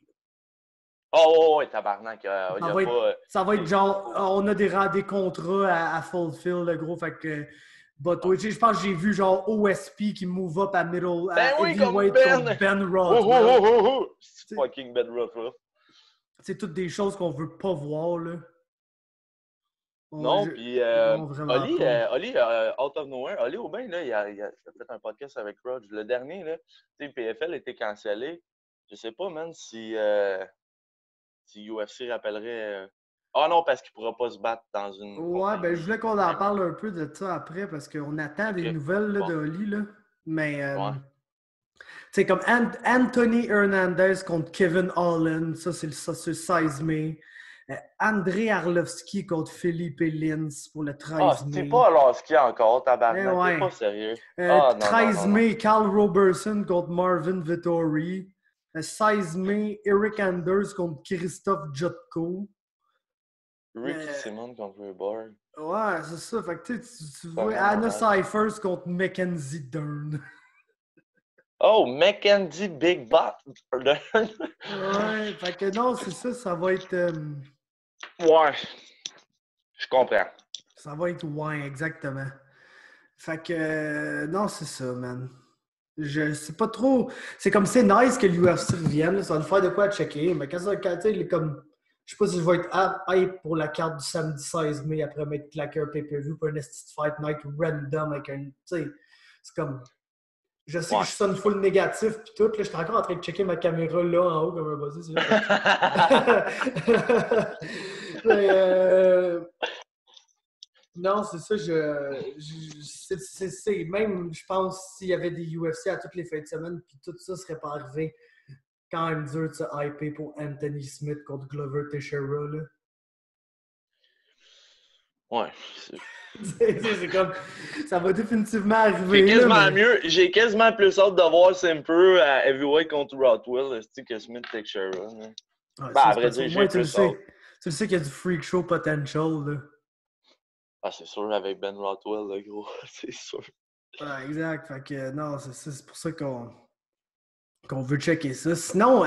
Oh, ouais, tabarnak. Ça va être genre, on a des contrats à fulfill, le gros. Fait que, je pense que j'ai vu genre OSP qui move up à middle, à heavyweight contre Ben Rothwell. C'est fucking Ben Rothwell. C'est toutes des choses qu'on veut pas voir, là. Non, puis Oli, Out of Nowhere, Oli Aubin, là, il a fait un podcast avec Rog. Le dernier, là, tu sais, PFL a été cancellé. Je sais pas, man, si UFC rappellerait. Ah non, parce qu'il pourra pas se battre dans une. Ouais, ben je voulais qu'on en parle un peu de ça après parce qu'on attend des nouvelles là, de Oli, là. Mais tu sais, comme Anthony Hernandez contre Kevin Holland, ça c'est le 16 mai. André Arlovski contre Philippe Lins pour le 13 mai. Ah, c'est pas Arlovski encore, tabarnak. Ouais. T'es pas sérieux. 13 mai, Carl Robertson contre Marvin Vettori. 16 mai, Eric Anders contre Christophe Jotko. Ricky Simon contre Reborn. Ouais, c'est ça. Fait que tu vois Anna Cyphers contre Mackenzie Dern. Oh, Mackenzie Big Bot Dern. Ouais, fait que non, c'est ça, ça va être. Ouais, je comprends. Ça va être ouais, exactement. Fait que non, c'est ça, man. Je sais pas trop. C'est comme c'est nice que l'UFC revienne, ça va nous faire de quoi à checker. Mais quand tu sais, comme. Je sais pas si je vais être hype pour la carte du samedi 16 mai après m'être claqué un pay-per-view pour un esti fight night random avec un. Tu sais, c'est comme. Je sais que je sonne full négatif pis tout. Là, j'étais encore en train de checker ma caméra là en haut comme un bossé. Non, c'est ça. C'est même, je pense, s'il y avait des UFC à toutes les fins de semaine, puis tout ça serait pas arrivé. Quand même dur de se hyper pour Anthony Smith contre Glover Teixeira, là. Ouais. C'est comme... Ça va définitivement arriver. J'ai quasiment plus hâte de voir Simper à heavyweight contre Rothwell que Smith Teixeira. Ouais, à vrai dire, j'ai plus hâte. Tu le sais qu'il y a du freak show potential, là. Ah, c'est sûr, avec Ben Rothwell, là, gros. C'est sûr. Ouais, exact. Fait que non, c'est pour ça qu'on veut checker ça. Sinon,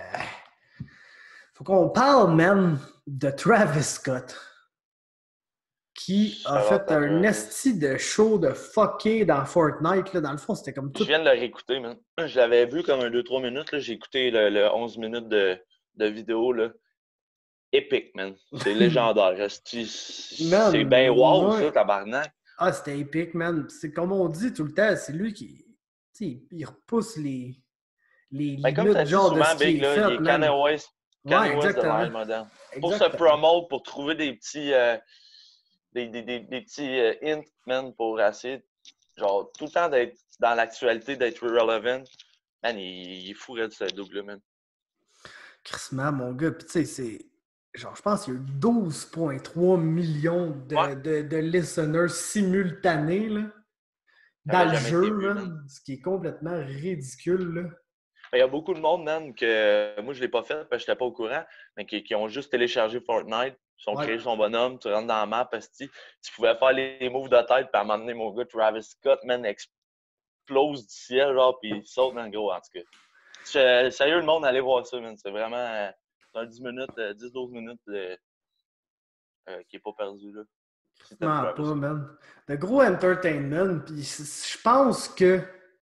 faut qu'on parle même de Travis Scott qui a fait un esti de show de fucké dans Fortnite. Là. Dans le fond, c'était comme tout. Je viens de le réécouter, man. Je l'avais vu comme un 2-3 minutes. Là. J'ai écouté le 11 minutes de vidéo. Là. Épique, man. C'est légendaire. C'est bien wow, ça, tabarnak. Ah, c'était épique, man. C'est comme on dit tout le temps, c'est lui qui il repousse les comme tu as dit souvent, Big, là, il est Kanye West de l'ère moderne. Pour se promote, pour trouver des petits des petits hints, man, pour essayer, genre, tout le temps d'être dans l'actualité d'être relevant. Man, il est fou, ce double, man. Crissement, mon gars. Puis, tu sais, c'est. Genre, je pense qu'il y a eu 12,3 millions de listeners simultanés, là, dans le jeu, man. Ce qui est complètement ridicule, là. Il y a beaucoup de monde, man, que moi, je ne l'ai pas fait parce que je n'étais pas au courant, mais qui ont juste téléchargé Fortnite, ils ont créé son bonhomme, tu rentres dans la map, parce que tu pouvais faire les moves de tête, puis à un moment donné, mon gars, Travis Scott, man, explose du ciel, genre, puis il saute, man, gros, en tout cas. Sérieux, le monde, allez voir ça, man. C'est vraiment un 10-12 minutes qui n'est pas perdu, là. Non, pas, man. De gros entertainment, puis je pense que,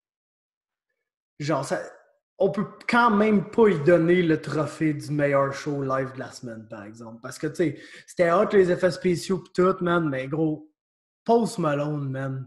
genre, on peut quand même pas y donner le trophée du meilleur show live de la semaine, par exemple. Parce que, tu sais, c'était hot les effets spéciaux pis tout, man, mais gros, Post Malone, man.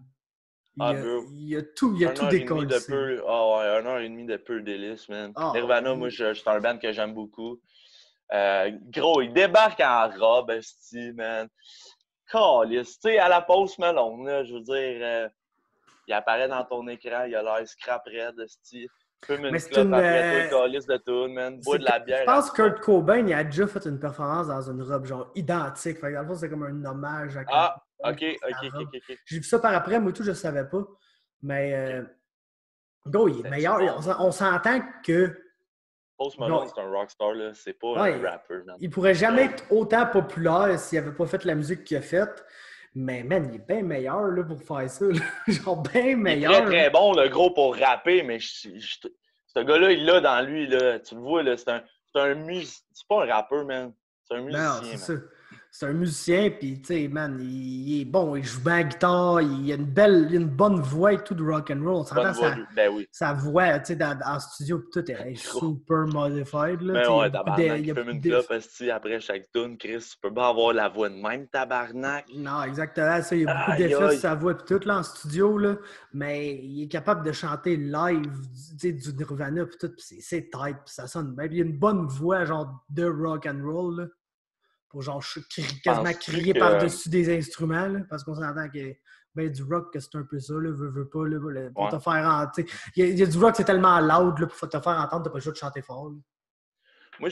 Il y a tout décollé. Ah ouais, 1h30 de pur délice, man. Nirvana, moi, c'est un band que j'aime beaucoup. Gros, il débarque en robe, esti, man. Calisse, tu sais, à la Post Malone, là, je veux dire, il apparaît dans ton écran, il a l'air scrap red, esti. Mais c'est une calice de tout, man. Bois de la bière. Je pense que Kurt Cobain, il a déjà fait une performance dans une robe genre identique. Fait que dans le fond, c'est comme un hommage à Kurt Cobain. Ok. J'ai vu ça par après, moi tout, je savais pas. Mais go, il est meilleur. On s'entend que Post Malone, c'est un rockstar, là. C'est pas un rapper. Man. Il pourrait jamais être autant populaire s'il avait pas fait la musique qu'il a faite. Mais man, il est bien meilleur là, pour faire ça. Là. Genre bien meilleur. Il est très bon, le gros, pour rapper, mais ce gars-là, il l'a dans lui. Là. Tu le vois, là, c'est pas un rappeur, man. C'est un musicien. Non, c'est ça. C'est un musicien, puis tu sais, man, il est bon, il joue bien la guitare, il a une bonne voix et tout de rock'n'roll. On s'entend sa voix, tu sais, en studio, tout est super modified. Là, mais ouais, tabarnak, il fume une clope après chaque tune, Chris, tu peux pas avoir la voix de même, tabarnak. Non, exactement, ça, il y a beaucoup d'effets sur sa voix et tout, là, en studio, là, mais il est capable de chanter live, tu sais, du Nirvana, puis tout, puis c'est tight, puis ça sonne bien, puis il a une bonne voix, genre, de rock'n'roll, là. Pour genre quasiment crier par-dessus des instruments, là, parce qu'on s'entend que ben, du rock, que c'est un peu ça, là, veux pas, là, pour te faire entendre. Il y a du rock, c'est tellement loud, là, pour te faire entendre, t'as pas le choix de chanter fort. Là. Moi,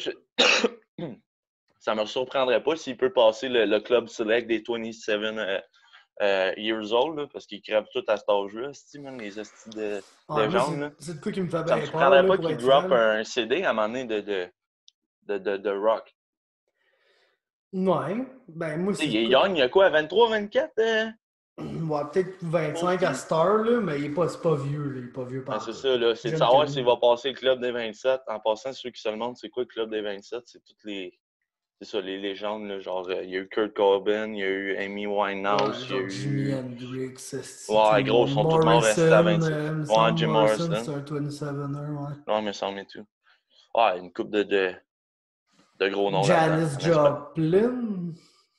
ça me surprendrait pas s'il peut passer le club select des 27 years old, là, parce qu'ils crèvent tout à cet âge-là, les estis de jambes. C'est de quoi qui me fait bien peur. Ça me surprendrait pas qu'ils drop un CD à un moment donné de rock. Ouais, ben moi c'est. Il est young, il a quoi, 23, 24? Ouais, peut-être 25 à Star, là, mais il est pas vieux, là. Il est pas vieux par c'est ça, là. C'est de savoir s'il va passer le club des 27. En passant, ceux qui se demandent c'est quoi le club des 27, c'est toutes les. C'est ça, les légendes, là. Genre, il y a eu Kurt Cobain, il y a eu Amy Winehouse, il y a eu. Jimi Hendrix, ouais, gros, ils sont tous morts restés à 27. Ouais, Jim Morrison. C'est un 27er, ouais. Ouais, mais ça en met tout. Ouais, une coupe de gros noms. Janis Joplin?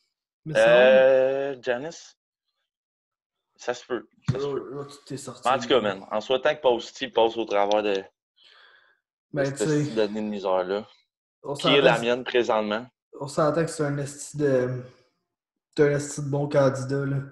Janis? Ça se peut. Tu t'es sorti. En tout cas, man, en souhaitant que Posty passe au travers de cette donnée de misère-là, qui est la mienne présentement. On s'entend que c'est un esti de bon candidat, là.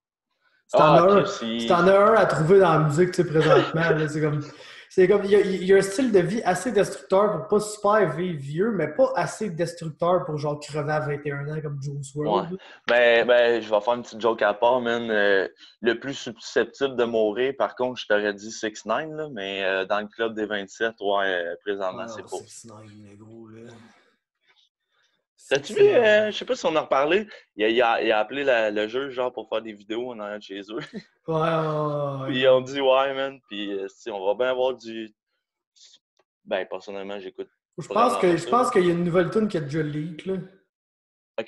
Si t'en as un à trouver dans la musique, tu sais, présentement, là, c'est comme il y a un style de vie assez destructeur pour pas super vivre vieux, mais pas assez destructeur pour genre crever à 21 ans comme Juice WRLD. Ouais. Ben, je vais faire une petite joke à part, man. Le plus susceptible de mourir, par contre, je t'aurais dit 6ix9ine, là, mais dans le club des 27, présentement, c'est pas. 6ix9ine, les gros, là. T'as-tu vu, je sais pas si on en a reparlé, il a appelé le jeu genre pour faire des vidéos en arrière de chez eux. Ouais. Puis ils ont dit ouais, man, puis on va bien avoir du. Ben, personnellement, j'écoute. Je pense qu'il y a une nouvelle tune qui a déjà leak, là. OK.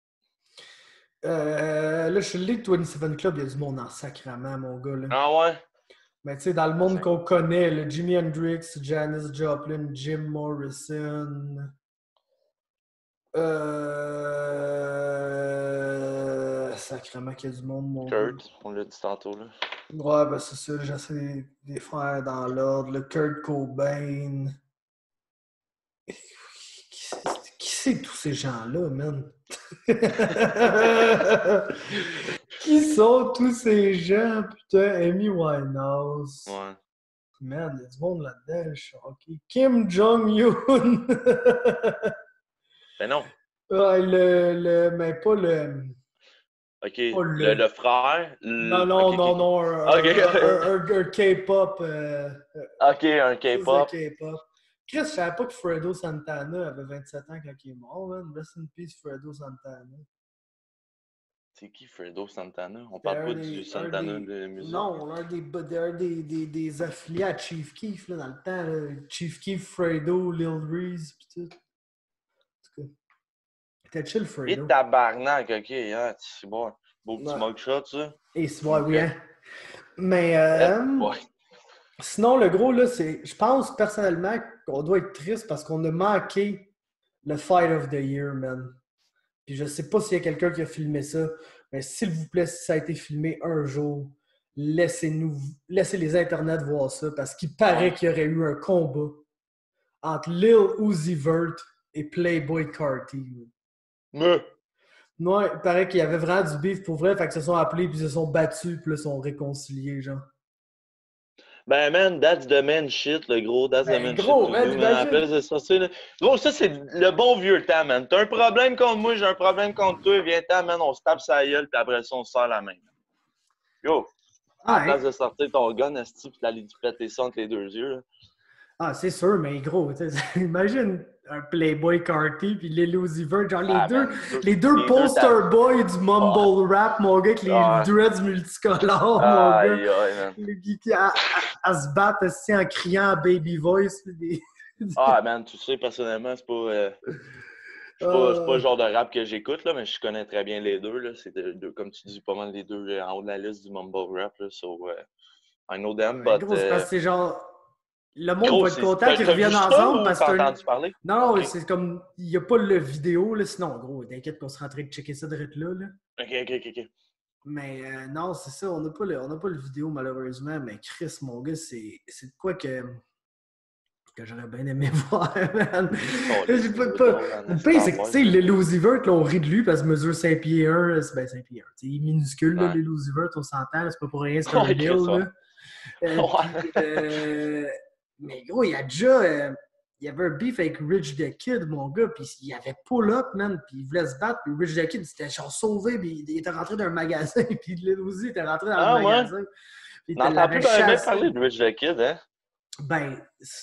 Là, je suis le League 27 Club, il y a du monde en sacrament, mon gars, là. Ah ouais? Mais tu sais, dans le monde qu'on connaît, là, Jimi Hendrix, Janis Joplin, Jim Morrison... Sacrément qu'il y a du monde, mon Kurt, gars. on l'a dit tantôt, là. Ouais, ben c'est ça, j'essaie de les faire dans l'ordre. Le Kurt Cobain. Qui c'est tous ces gens-là, man? Qui sont tous ces gens? Putain, Amy Winehouse. Ouais. Man, il y a du monde là-dedans, je suis choqué. Kim Jong-un. Ben non. Ouais, mais pas le... OK. Pas le... Le frère. Non, OK, non, OK. un K-pop. OK, un K-pop. K-pop. Chris, je savais pas que Fredo Santana avait 27 ans quand il est mort, man. Rest in peace, Fredo Santana. C'est qui Fredo Santana? On parle pas du Santana de musique. Non, un des affiliés à Chief Keef, là, dans le temps. Là. Chief Keef, Fredo, Lil Reese, pis tout. En tout cas, c'était chill, Fredo. Et tabarnak, OK, hein, c'est bon. Beau petit mugshot, ça. Et c'est bon, oui, hein. Mais, ouais. Sinon, le gros, là, c'est... Je pense, personnellement, qu'on doit être triste parce qu'on a manqué le Fight of the Year, man. Puis je sais pas s'il y a quelqu'un qui a filmé ça, mais s'il vous plaît, si ça a été filmé un jour, laissez les internets voir ça, parce qu'il paraît qu'il y aurait eu un combat entre Lil Uzi Vert et Playboi Carti. Mais... Non, il paraît qu'il y avait vraiment du beef pour vrai, fait qu'ils se sont appelés, puis ils se sont battus, puis là, ils sont réconciliés, genre. Ben, man, that's the man shit, le gros. That's the man gros, shit. Man, imagine. Gros, ça, c'est le bon vieux temps, man. T'as un problème contre moi, j'ai un problème contre toi. Viens-t'en, man, on se tape sa gueule, puis après ça, on se serre la main. Yo, à la place de sortir ton gun, esti, puis d'aller péter ça entre les deux yeux, là. Ah, c'est sûr, mais gros, imagine un Playboi Carti puis Lil Uzi Vert, genre les deux poster boys du mumble rap, mon gars, avec les dreads multicolores, mon gars. Qui à se battre aussi en criant à baby voice. Man, tu sais, personnellement, c'est pas le genre de rap que j'écoute, là, mais je connais très bien les deux. Là. C'est comme tu dis, pas mal les deux en haut de la liste du mumble rap. Là, so, I know them, but... Gros, c'est parce que c'est genre... Le monde va être content qu'ils reviennent ensemble parce que... entendu parler? Non, okay. C'est comme... Il n'y a pas le vidéo, là, sinon, gros, t'inquiète qu'on sera en train de checker ça direct là. OK. Mais non, c'est ça, on n'a pas le vidéo, malheureusement, mais Chris, mon gars, c'est de quoi que j'aurais bien aimé voir, man. Le pire, c'est que, tu sais, le Lil Uzi Vert, là, on rit de lui parce qu'il mesure 5 pieds 1, c'est 5 pieds 1. Il est minuscule, là, le Lil Uzi Vert, on s'entend, c'est pas pour rien, c'est un Lil, là. Mais gros, il y avait un beef avec Rich the Kid, mon gars, puis il avait pull-up, man, puis il voulait se battre, puis Rich the Kid, c'était genre sauvé, puis il était rentré d'un magasin, puis Lil Uzi était rentré dans le magasin. On n'entend plus même parler de Rich the Kid, hein? Ben,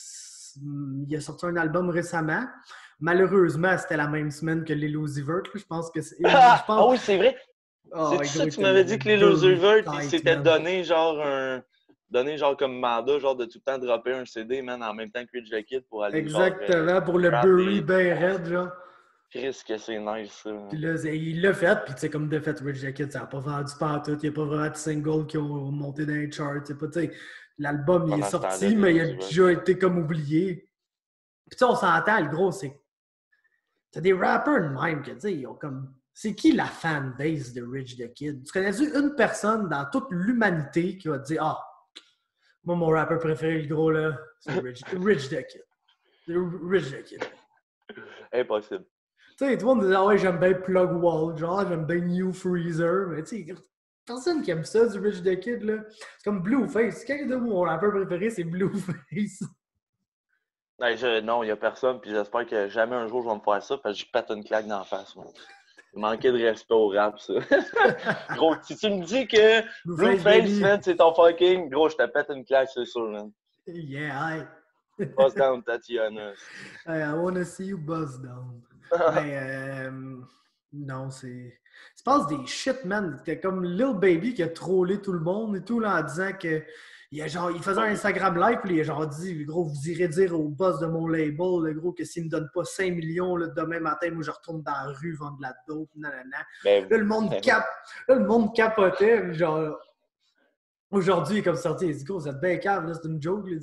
il a sorti un album récemment. Malheureusement, c'était la même semaine que Lil Uzi Vert, je pense que c'est... Ah oui, c'est vrai! C'est ça, tu m'avais dit que Lil Uzi Vert, il s'était donné genre comme mandat, genre de tout le temps dropper un CD, man, en même temps que Rich the Kid pour aller exactement, pour le Bury ben raide, genre. Chris, que c'est nice, ça. Puis là, il l'a fait, puis tu sais, comme de fait, Rich the Kid, ça n'a pas vendu pantoute, il n'y a pas vraiment de singles qui ont monté dans les charts, tu sais, l'album, il est sorti, mais il a déjà été comme oublié. Puis tu sais, on s'entend, le gros, c'est... T'as des rappers de même que, tu sais, ils ont comme... C'est qui la fanbase de Rich the Kid? Tu connais-tu une personne dans toute l'humanité qui va te dire « Ah, moi, mon rappeur préféré, le gros, là, c'est Rich the Kid. » Rich the Kid. Impossible. Tu sais, tout le monde dit « Ah ouais, j'aime bien Plug Wall, genre, j'aime bien New Freezer. » Mais tu sais, personne qui aime ça, du Rich the Kid, là. C'est comme Blueface. Quelqu'un de mon rappeur préféré, c'est Blueface. Non, il n'y a personne, puis j'espère que jamais un jour je vais me faire ça, parce que je pète une claque dans la face, moi. Manquer de respect au rap, ça. Gros, si tu me dis que Blueface, man, c'est ton fucking... Gros, je te pète une claque, c'est sûr, man. Yeah, Buzz down, Tatiana. Hey, I wanna see you buzz down. Mais, non, c'est... Tu penses des shit, man. C'était comme Lil Baby qui a trollé tout le monde et tout, là, en disant que... Il faisait un Instagram live, puis il a genre dit, gros, vous irez dire au boss de mon label, le gros, que s'il me donne pas 5 millions, là, demain matin, moi, je retourne dans la rue vendre de la dope, nanana. Là, le monde capotait, genre... Aujourd'hui, il est comme sorti, il dit, gros, vous êtes bien cave, là, c'est une joke, là,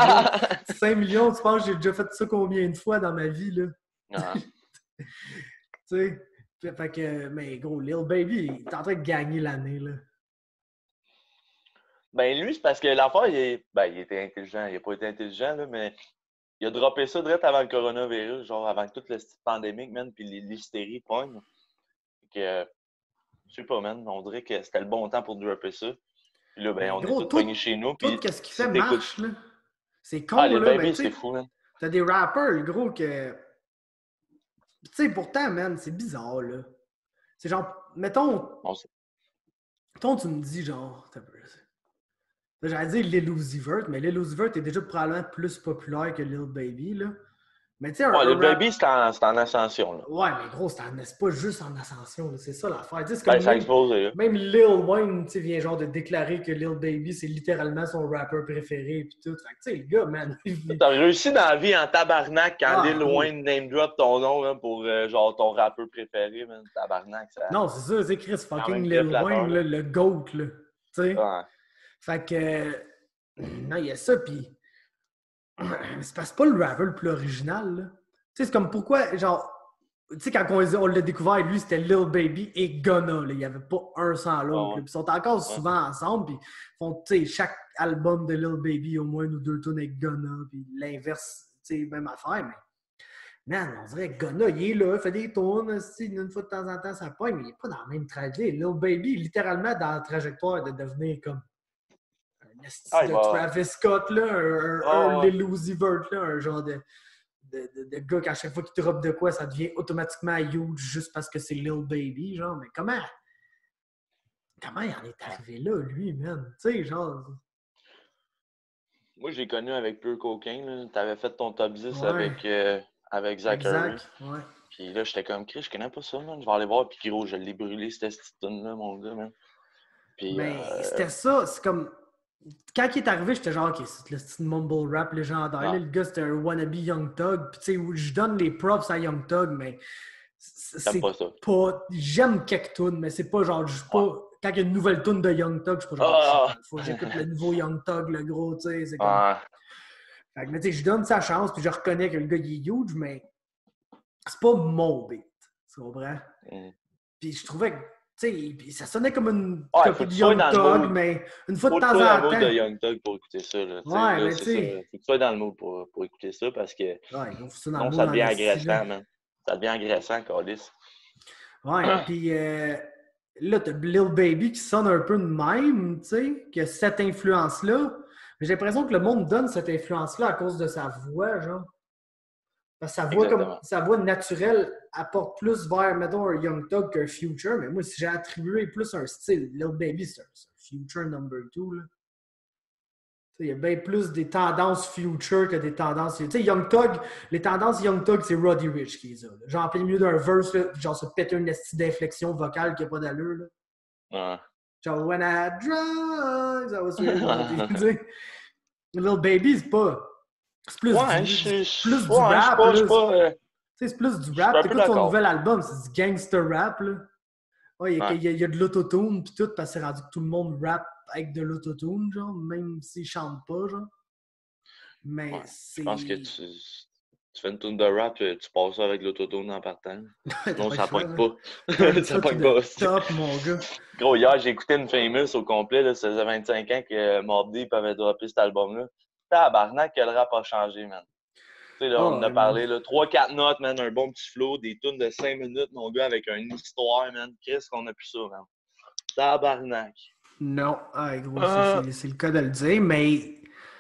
5 millions, tu penses que j'ai déjà fait ça combien de fois dans ma vie, là? Tu sais, fait que, mais gros, Lil Baby, il est en train de gagner l'année, là. Ben lui, c'est parce que l'affaire, il était intelligent. Il n'a pas été intelligent, là, mais il a droppé ça direct avant le coronavirus, genre avant que toute la pandémique, man, puis l'hystérie pogne. Je sais pas, man, on dirait que c'était le bon temps pour dropper ça. Puis là, ben, Mais on gros, est tous pognés chez nous. tout Puis ce qu'il si fait t'écoutes... marche, là. C'est con, Ah, Lil là, mais Baby, tu c'est sais, fou, man. t'as des rappers, gros, que... Tu sais, pourtant, man, c'est bizarre, là. C'est genre, mettons, tu me dis, genre... J'allais dire Lil Uzi Vert, mais Lil Uzi Vert est déjà probablement plus populaire que Lil Baby, là. Mais tu sais, Ouais, Lil rap... Baby, c'est en ascension, là. Ouais, mais gros, c'est pas juste en ascension, là. C'est ça l'affaire. Tu sais, c'est Ben, comme ça a même, explosé, là. même Lil Wayne, tu sais, vient genre de déclarer que Lil Baby, c'est littéralement son rappeur préféré, pis tout. Fait que, tu sais, le gars, man... T'as réussi dans la vie en tabarnak quand Ah, Lil gros. Wayne name drop ton nom, là, pour, genre, ton rappeur préféré, man. Tabarnak, ça... Non, c'est ça, c'est Chris quand fucking même Lil très flatteur, Wayne, là. là, le GOAT, là. Tu sais? Ouais. Fait que... Non, il y a ça, pis... C'est parce que c'est pas le rapper le plus original, là. Tu sais, c'est comme pourquoi, genre... Tu sais, quand on l'a découvert, lui, c'était Lil Baby et Gunna, là. Il n'y avait pas un sans l'autre. Ouais. Puis ils sont encore souvent ensemble, puis font, tu sais, chaque album de Lil Baby, au moins une ou deux tunes avec Gunna, puis l'inverse, tu sais, même affaire, mais... Man, on dirait que Gunna, il est là, il fait des tunes, une fois de temps en temps, ça pogne, mais il n'est pas dans la même trajectoire. Lil Baby, est littéralement dans la trajectoire de devenir comme un esti de Travis Scott, là, un Lil Uzi Vert, là, un genre de gars qu'à chaque fois qu'il drop de quoi, ça devient automatiquement huge juste parce que c'est Lil Baby, genre, mais comment il en est arrivé là, lui, man? Tu sais, genre... Moi, j'ai connu avec Pure Cocaine, là. T'avais fait ton top 10 Ouais. avec Zachary. Exact, ouais. Puis là, j'étais comme, Chris, je connais pas ça, man. Je vais aller voir. Puis gros, je l'ai brûlé, cette tune-là, mon gars, man. Puis, mais c'était ça, c'est comme... Quand il est arrivé, j'étais genre, OK, c'est le style mumble rap légendaire. Là, le gars, c'était un wannabe Young Thug. Puis, tu sais, je donne les props à Young Thug, mais c'est pas ça. J'aime quelques tunes, mais c'est pas genre, je suis pas... Quand il y a une nouvelle tune de Young Thug, je suis pas genre, faut que j'écoute le nouveau Young Thug, le gros, tu sais, c'est comme... Fait que, mais tu sais, je donne sa chance, puis je reconnais que le gars, il est huge, mais c'est pas mon beat, tu comprends? Puis je trouvais que, tu sais, ça sonnait comme une copie de Young Thug, mais une fois de temps en temps... Faut être dans le mood de Young Thug pour écouter ça, là. Ouais, mais tu sais... Faut que tu sois dans le mood pour écouter ça, parce que sinon, ça devient agressant, man. Ça devient agressant, câlisse. Ouais, puis là, t'as Lil Baby qui sonne un peu de même, tu sais, qui a cette influence-là. Mais j'ai l'impression que le monde donne cette influence-là à cause de sa voix, genre. Parce que sa voix naturelle apporte plus vers, mettons, un Young Thug qu'un Future. Mais moi, si j'ai attribué plus un style, Lil Baby, c'est un Future number 2, là. Il y a bien plus des tendances Future que des tendances... Tu sais, Young Thug, les tendances Young Thug, c'est Roddy Ricch qui les a. Là. Genre, en plein milieu d'un verse, là, genre se péter une petite d'inflexion vocale qui n'a pas d'allure. Là. Ouais. Genre, when I had drugs, I was really... Lil Baby, c'est pas... C'est plus du rap. C'est plus du rap. T'écoutes son nouvel album, c'est du gangster rap. Là. Ouais, il y a de l'autotune pis tout, parce que c'est rendu que tout le monde rappe avec de l'autotune, genre, même s'ils chantent pas, genre. Mais c'est... Je pense que tu fais une tune de rap, tu passes ça avec l'autotune en partant. Sinon, ça pogne pas. Ça pogne pas. Top, mon gars. Gros, hier, j'ai écouté une Famous au complet, là, ça faisait 25 ans que Mobb Deep avait droppé cet album-là. Tabarnak, que le rap a changé, man. Tu sais, là, on en a parlé, là. 3-4 notes, man, un bon petit flow, des tunes de 5 minutes, mon gars, avec une histoire, man. Qu'est-ce qu'on a pu ça, man? Tabarnak. Non, gros, c'est le cas de le dire, mais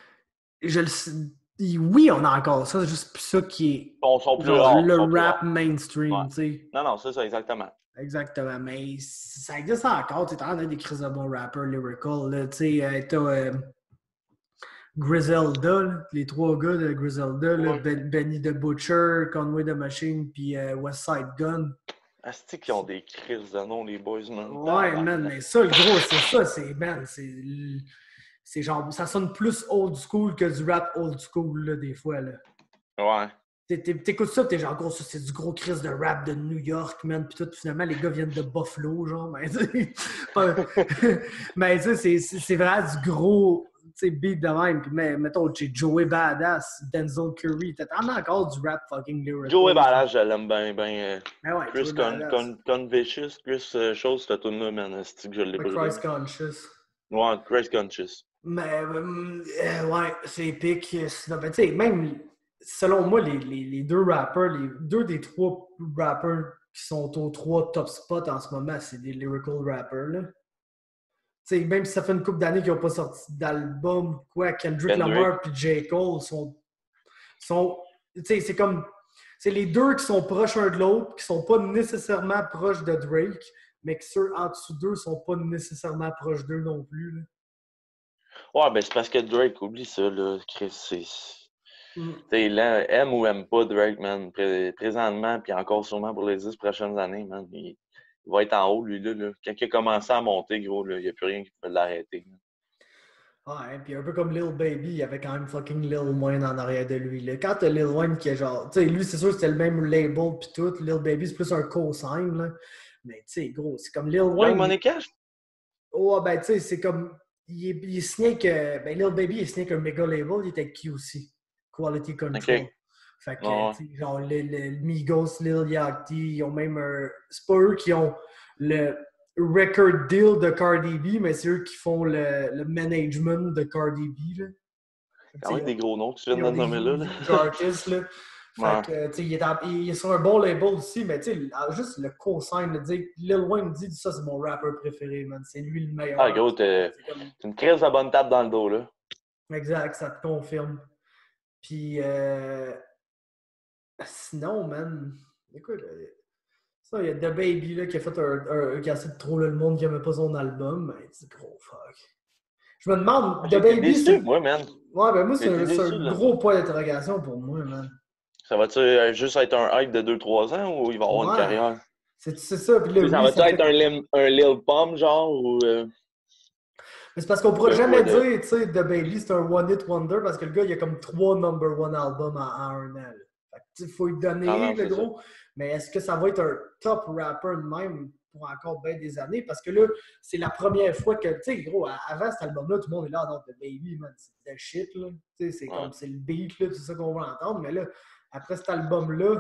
oui, on a encore ça, c'est juste plus ça qui est le rap mainstream, tu sais. Non, c'est ça, exactement. Exactement, mais ça existe encore, tu sais, t'en as des crises de bons rappers lyrical, là, tu sais, t'as Griselda, là, les trois gars de Griselda, là, Benny the Butcher, Conway the Machine, puis Westside Gun. Asti qui ont des crises de nom, les boys, man. Ouais, man, mais ça, le gros, c'est genre, ça sonne plus old school que du rap old school, là, des fois, là. Ouais. T'écoutes ça, t'es genre, gros, ça, c'est du gros crise de rap de New York, man, pis tout, finalement, les gars viennent de Buffalo, genre, mais tu sais, c'est vraiment du gros, tu sais, beat de même, pis mettons, chez Joey Badass, Denzel Curry, t'en as encore du rap fucking lyrical. Joey Badass, je l'aime bien, ouais, Chris Convicious, Chris chose, cette tune-là, man, c'est que je l'ai brûlé. Christ Conscious. Ouais, Christ Conscious. Mais, ouais, c'est épique. Ben, tu sais, même... selon moi, les deux rappers, les deux des trois rappers qui sont aux trois top spots en ce moment, c'est des lyrical rappers, là. T'sais, même si ça fait une couple d'années qu'ils n'ont pas sorti d'album, quoi, Kendrick Lamar et J. Cole c'est comme. C'est les deux qui sont proches un de l'autre, qui sont pas nécessairement proches de Drake, mais que ceux en dessous d'eux sont pas nécessairement proches d'eux non plus. Là. Ouais, ben c'est parce que Drake, oublie ça, là, Chris, T'sais, là, aime ou aime pas Drake, man, présentement, puis encore sûrement pour les 10 prochaines années, man, il va être en haut, lui, là. Quand il a commencé à monter, gros, là, il n'y a plus rien qui peut l'arrêter. Ouais, puis un peu comme Lil Baby, il y avait quand même fucking Lil Wayne en arrière de lui. Là. Quand t'as Lil Wayne qui est genre... Tu sais, lui, c'est sûr c'était le même label pis tout. Lil Baby, c'est plus un co-sign, là. Mais tu sais, gros, c'est comme Lil Wayne... Young Money Cash? Ouais, ben tu sais, c'est comme... Il est signé que... Ben Lil Baby, il est signé qu'un méga label, il était avec QC. Quality Control. Okay. Fait que, tu sais, genre, le Migos, Lil Yachty, ils ont même un... C'est pas eux qui ont le record deal de Cardi B, mais c'est eux qui font le management de Cardi B. Là. Quand même des gros noms que tu viens de nommer là. Artistes, là. Fait que, tu sais, il est sur un bon label aussi, mais tu sais, juste le co-sign, de dire Lil Wayne dit ça, c'est mon rappeur préféré, man. C'est lui le meilleur. Ah, gros, t'es une crise de bonne tape dans le dos, là. Exact, ça te confirme. Puis, sinon, man, écoute, ça, il y a The Baby là, qui a fait qui a essayé de troller le monde qui n'aimait pas son album. Mais c'est gros fuck. Je me demande, The Baby. Déçu, moi, man. Ouais, ben moi, c'est un gros point d'interrogation pour moi, man. Ça va-tu juste être un hype de 2-3 ans ou il va avoir une carrière? C'est ça. Puis là, ça va-tu être un Lil Pump, genre, ou... Mais c'est parce qu'on pourra jamais dire, tu sais, The Baby, c'est un one-hit wonder parce que le gars, il a comme 3 number one albums en un an. Il faut lui donner, le gros. Ça. Mais est-ce que ça va être un top rapper de même pour encore bien des années? Parce que là, c'est la première fois que, tu sais, gros, avant cet album-là, tout le monde est là, non, The Baby, man, c'est de shit, là. Tu sais, c'est comme, c'est le beat, là, c'est ça qu'on va entendre. Mais là, après cet album-là,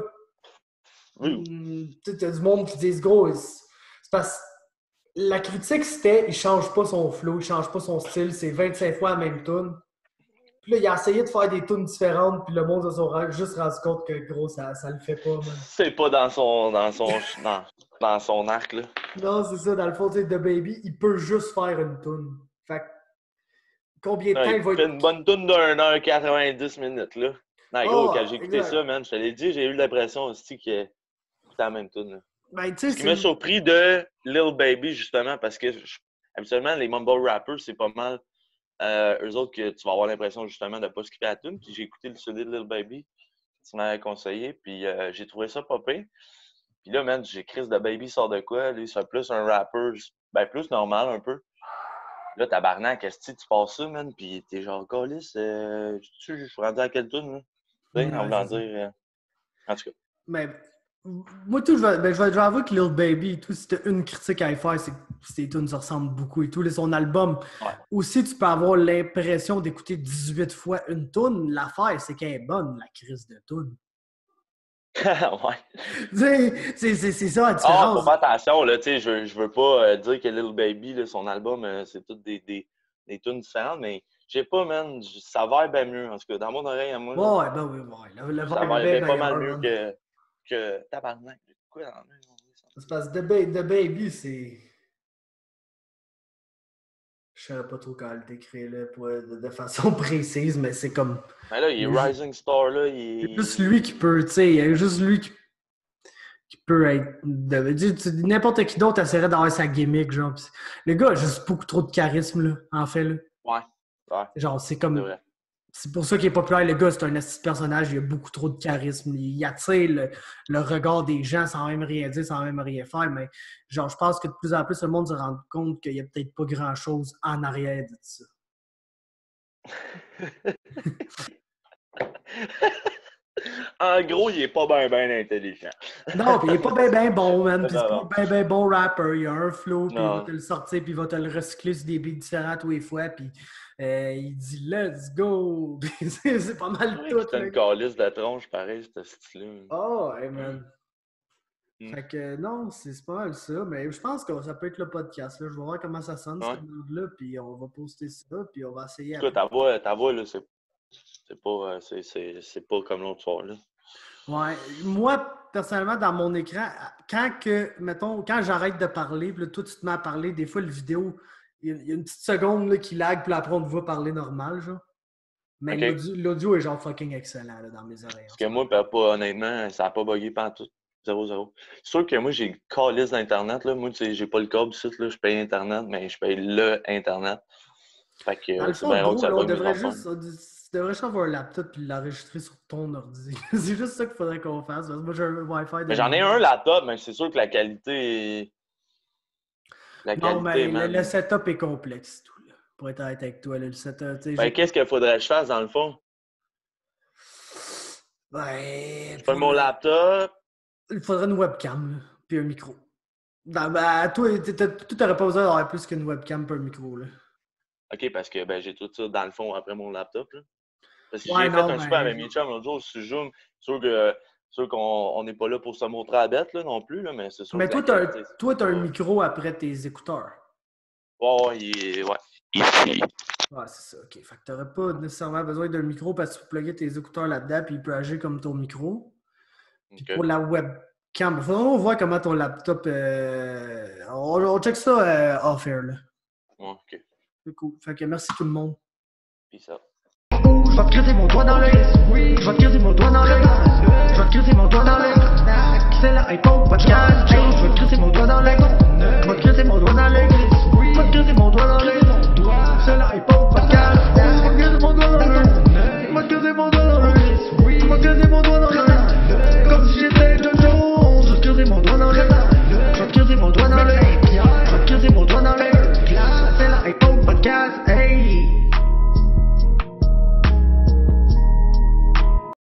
tu sais, t'as du monde qui dit, gros, c'est parce que la critique, c'était, il change pas son flow, il change pas son style, c'est 25 fois la même tune. Puis là, il a essayé de faire des tunes différentes, puis le monde s'est juste rendu compte que, gros, ça le fait pas, man. C'est pas dans son arc, là. Non, c'est ça. Dans le fond, tu sais, The Baby, il peut juste faire une tune. Fait que, combien de temps il va être... une bonne tune d'1 heure 90 minutes, là. Non, gros, quand j'ai écouté ça, man, je te l'ai dit, j'ai eu l'impression aussi que c'était la même tune, là. Ben, ce qui m'a surpris de Lil Baby, justement, parce que, habituellement, les mumble rappers, c'est pas mal... eux autres que tu vas avoir l'impression justement de ne pas skipper la tune. Puis j'ai écouté le CD de Lil Baby, tu m'avais conseillé, puis j'ai trouvé ça pas pire. Puis là, man, j'ai Chris de Baby sort de quoi? Lui, c'est plus un rapper, ben plus normal un peu. Là, tabarnak, qu'est-ce que tu passes ça, man? Puis t'es genre, Calis, je suis rendu à quelle tune, là? Tu sais, en voulant dire. En tout cas. Mais moi, tout, je vais avouer que Lil Baby et tout, si t'as une critique à y faire, c'est que ses tunes se ressemblent beaucoup et tout. Son album, aussi, tu peux avoir l'impression d'écouter 18 fois une tune. L'affaire, c'est qu'elle est bonne, la crise de tune. Ouais. C'est ça la différence. Faut faire attention, là, tu sais, je veux pas dire que Lil Baby, là, son album, c'est toutes des tunes différentes, mais je sais pas, man, ça va bien mieux, en tout cas, dans mon oreille à moi. Ouais, ben oui, ouais. Ça va bien pas mal mieux que tabarnak. Quoi dans le c'est parce que The Baby, c'est... Je ne saurais pas trop comment le décrire là, de façon précise, mais c'est comme... Ben là, il est Rising Star, là. C'est juste lui qui peut, tu sais, il y a juste lui qui peut être... N'importe qui d'autre essaierait d'avoir sa gimmick, genre. Le gars a juste beaucoup trop de charisme, là, en fait, là. Ouais. Genre, c'est comme... C'est vrai. C'est pour ça qu'il est populaire. Le gars, c'est un petit personnage. Il a beaucoup trop de charisme. Il attire le regard des gens sans même rien dire, sans même rien faire. Mais genre, je pense que de plus en plus, le monde se rend compte qu'il n'y a peut-être pas grand-chose en arrière de ça. En gros, il est pas bien intelligent. Non, puis il est pas bien bon, man. Puis c'est pas bien bon rapper. Il a un flow, puis il va te le sortir, puis il va te le recycler sur des beats différents tous les fois. Puis il dit « Let's go! » C'est pas mal tout. C'est une calice de tronche, pareil, ce style-là. Oh, hey, man. Fait que non, c'est pas mal ça. Mais je pense que ça peut être le podcast. Là. Je vais voir comment ça sonne, cette mode-là. Puis on va poster ça, puis on va essayer. Écoute, ta voix, là, c'est C'est pas comme l'autre soir, là. Ouais. Moi, personnellement, dans mon écran, quand j'arrête de parler, puis là, toi, tu te mets à parler, des fois, le vidéo, il y a une petite seconde là, qui lag, puis après, on te voit parler normal, genre. Mais OK. l'audio est genre fucking excellent là, dans mes oreilles. Parce que moi, honnêtement, ça n'a pas bugué pantoute. 0-0. C'est sûr que moi, j'ai une calice d'Internet. Là. Moi, tu sais, j'ai pas le câble ici, là. Je paye Internet, mais je paye le Internet. Fait que Dans le c'est fond, bien rare gros, que ça là, bug mes affaires. tu devrais juste avoir un laptop et l'enregistrer sur ton ordi. C'est juste ça qu'il faudrait qu'on fasse. Parce que moi, j'ai un Wi-Fi de Mais j'en ai un laptop, mais c'est sûr que la qualité Non, mais man. le setup est complexe, tout, là. Pour être honnête avec toi, là, le setup. Ben, qu'est-ce qu'il faudrait que je fasse, dans le fond? Ben, Je prends mon laptop. il faudrait une webcam, là, puis un micro. Ben, toi, tu n'aurais pas besoin d'avoir plus qu'une webcam puis un micro, là. OK, parce que ben, j'ai tout ça, dans le fond, après mon laptop. Là. Parce que Ouais, j'ai fait non, un super mais- avec mes chums l'autre jour sur Zoom. C'est sûr qu'on n'est pas là pour se montrer à la bête, là, non plus, là, mais c'est sûr Mais que la toi, qualité, c'est t'as un pas- micro après tes écouteurs. Ouais, ici. Ouais, c'est ça. OK. Fait que t'aurais pas nécessairement besoin d'un micro parce que tu peux plugger tes écouteurs là-dedans puis il peut agir comme ton micro. Puis OK. pour la webcam, il faudra voir comment ton laptop... on check ça off-air, là. Ouais, OK. C'est cool. Fait que merci tout le monde. Puis ça. Je vais te creuser mon doigt dans l'œil. Je vais te creuser mon doigt dans l'œil. Je vais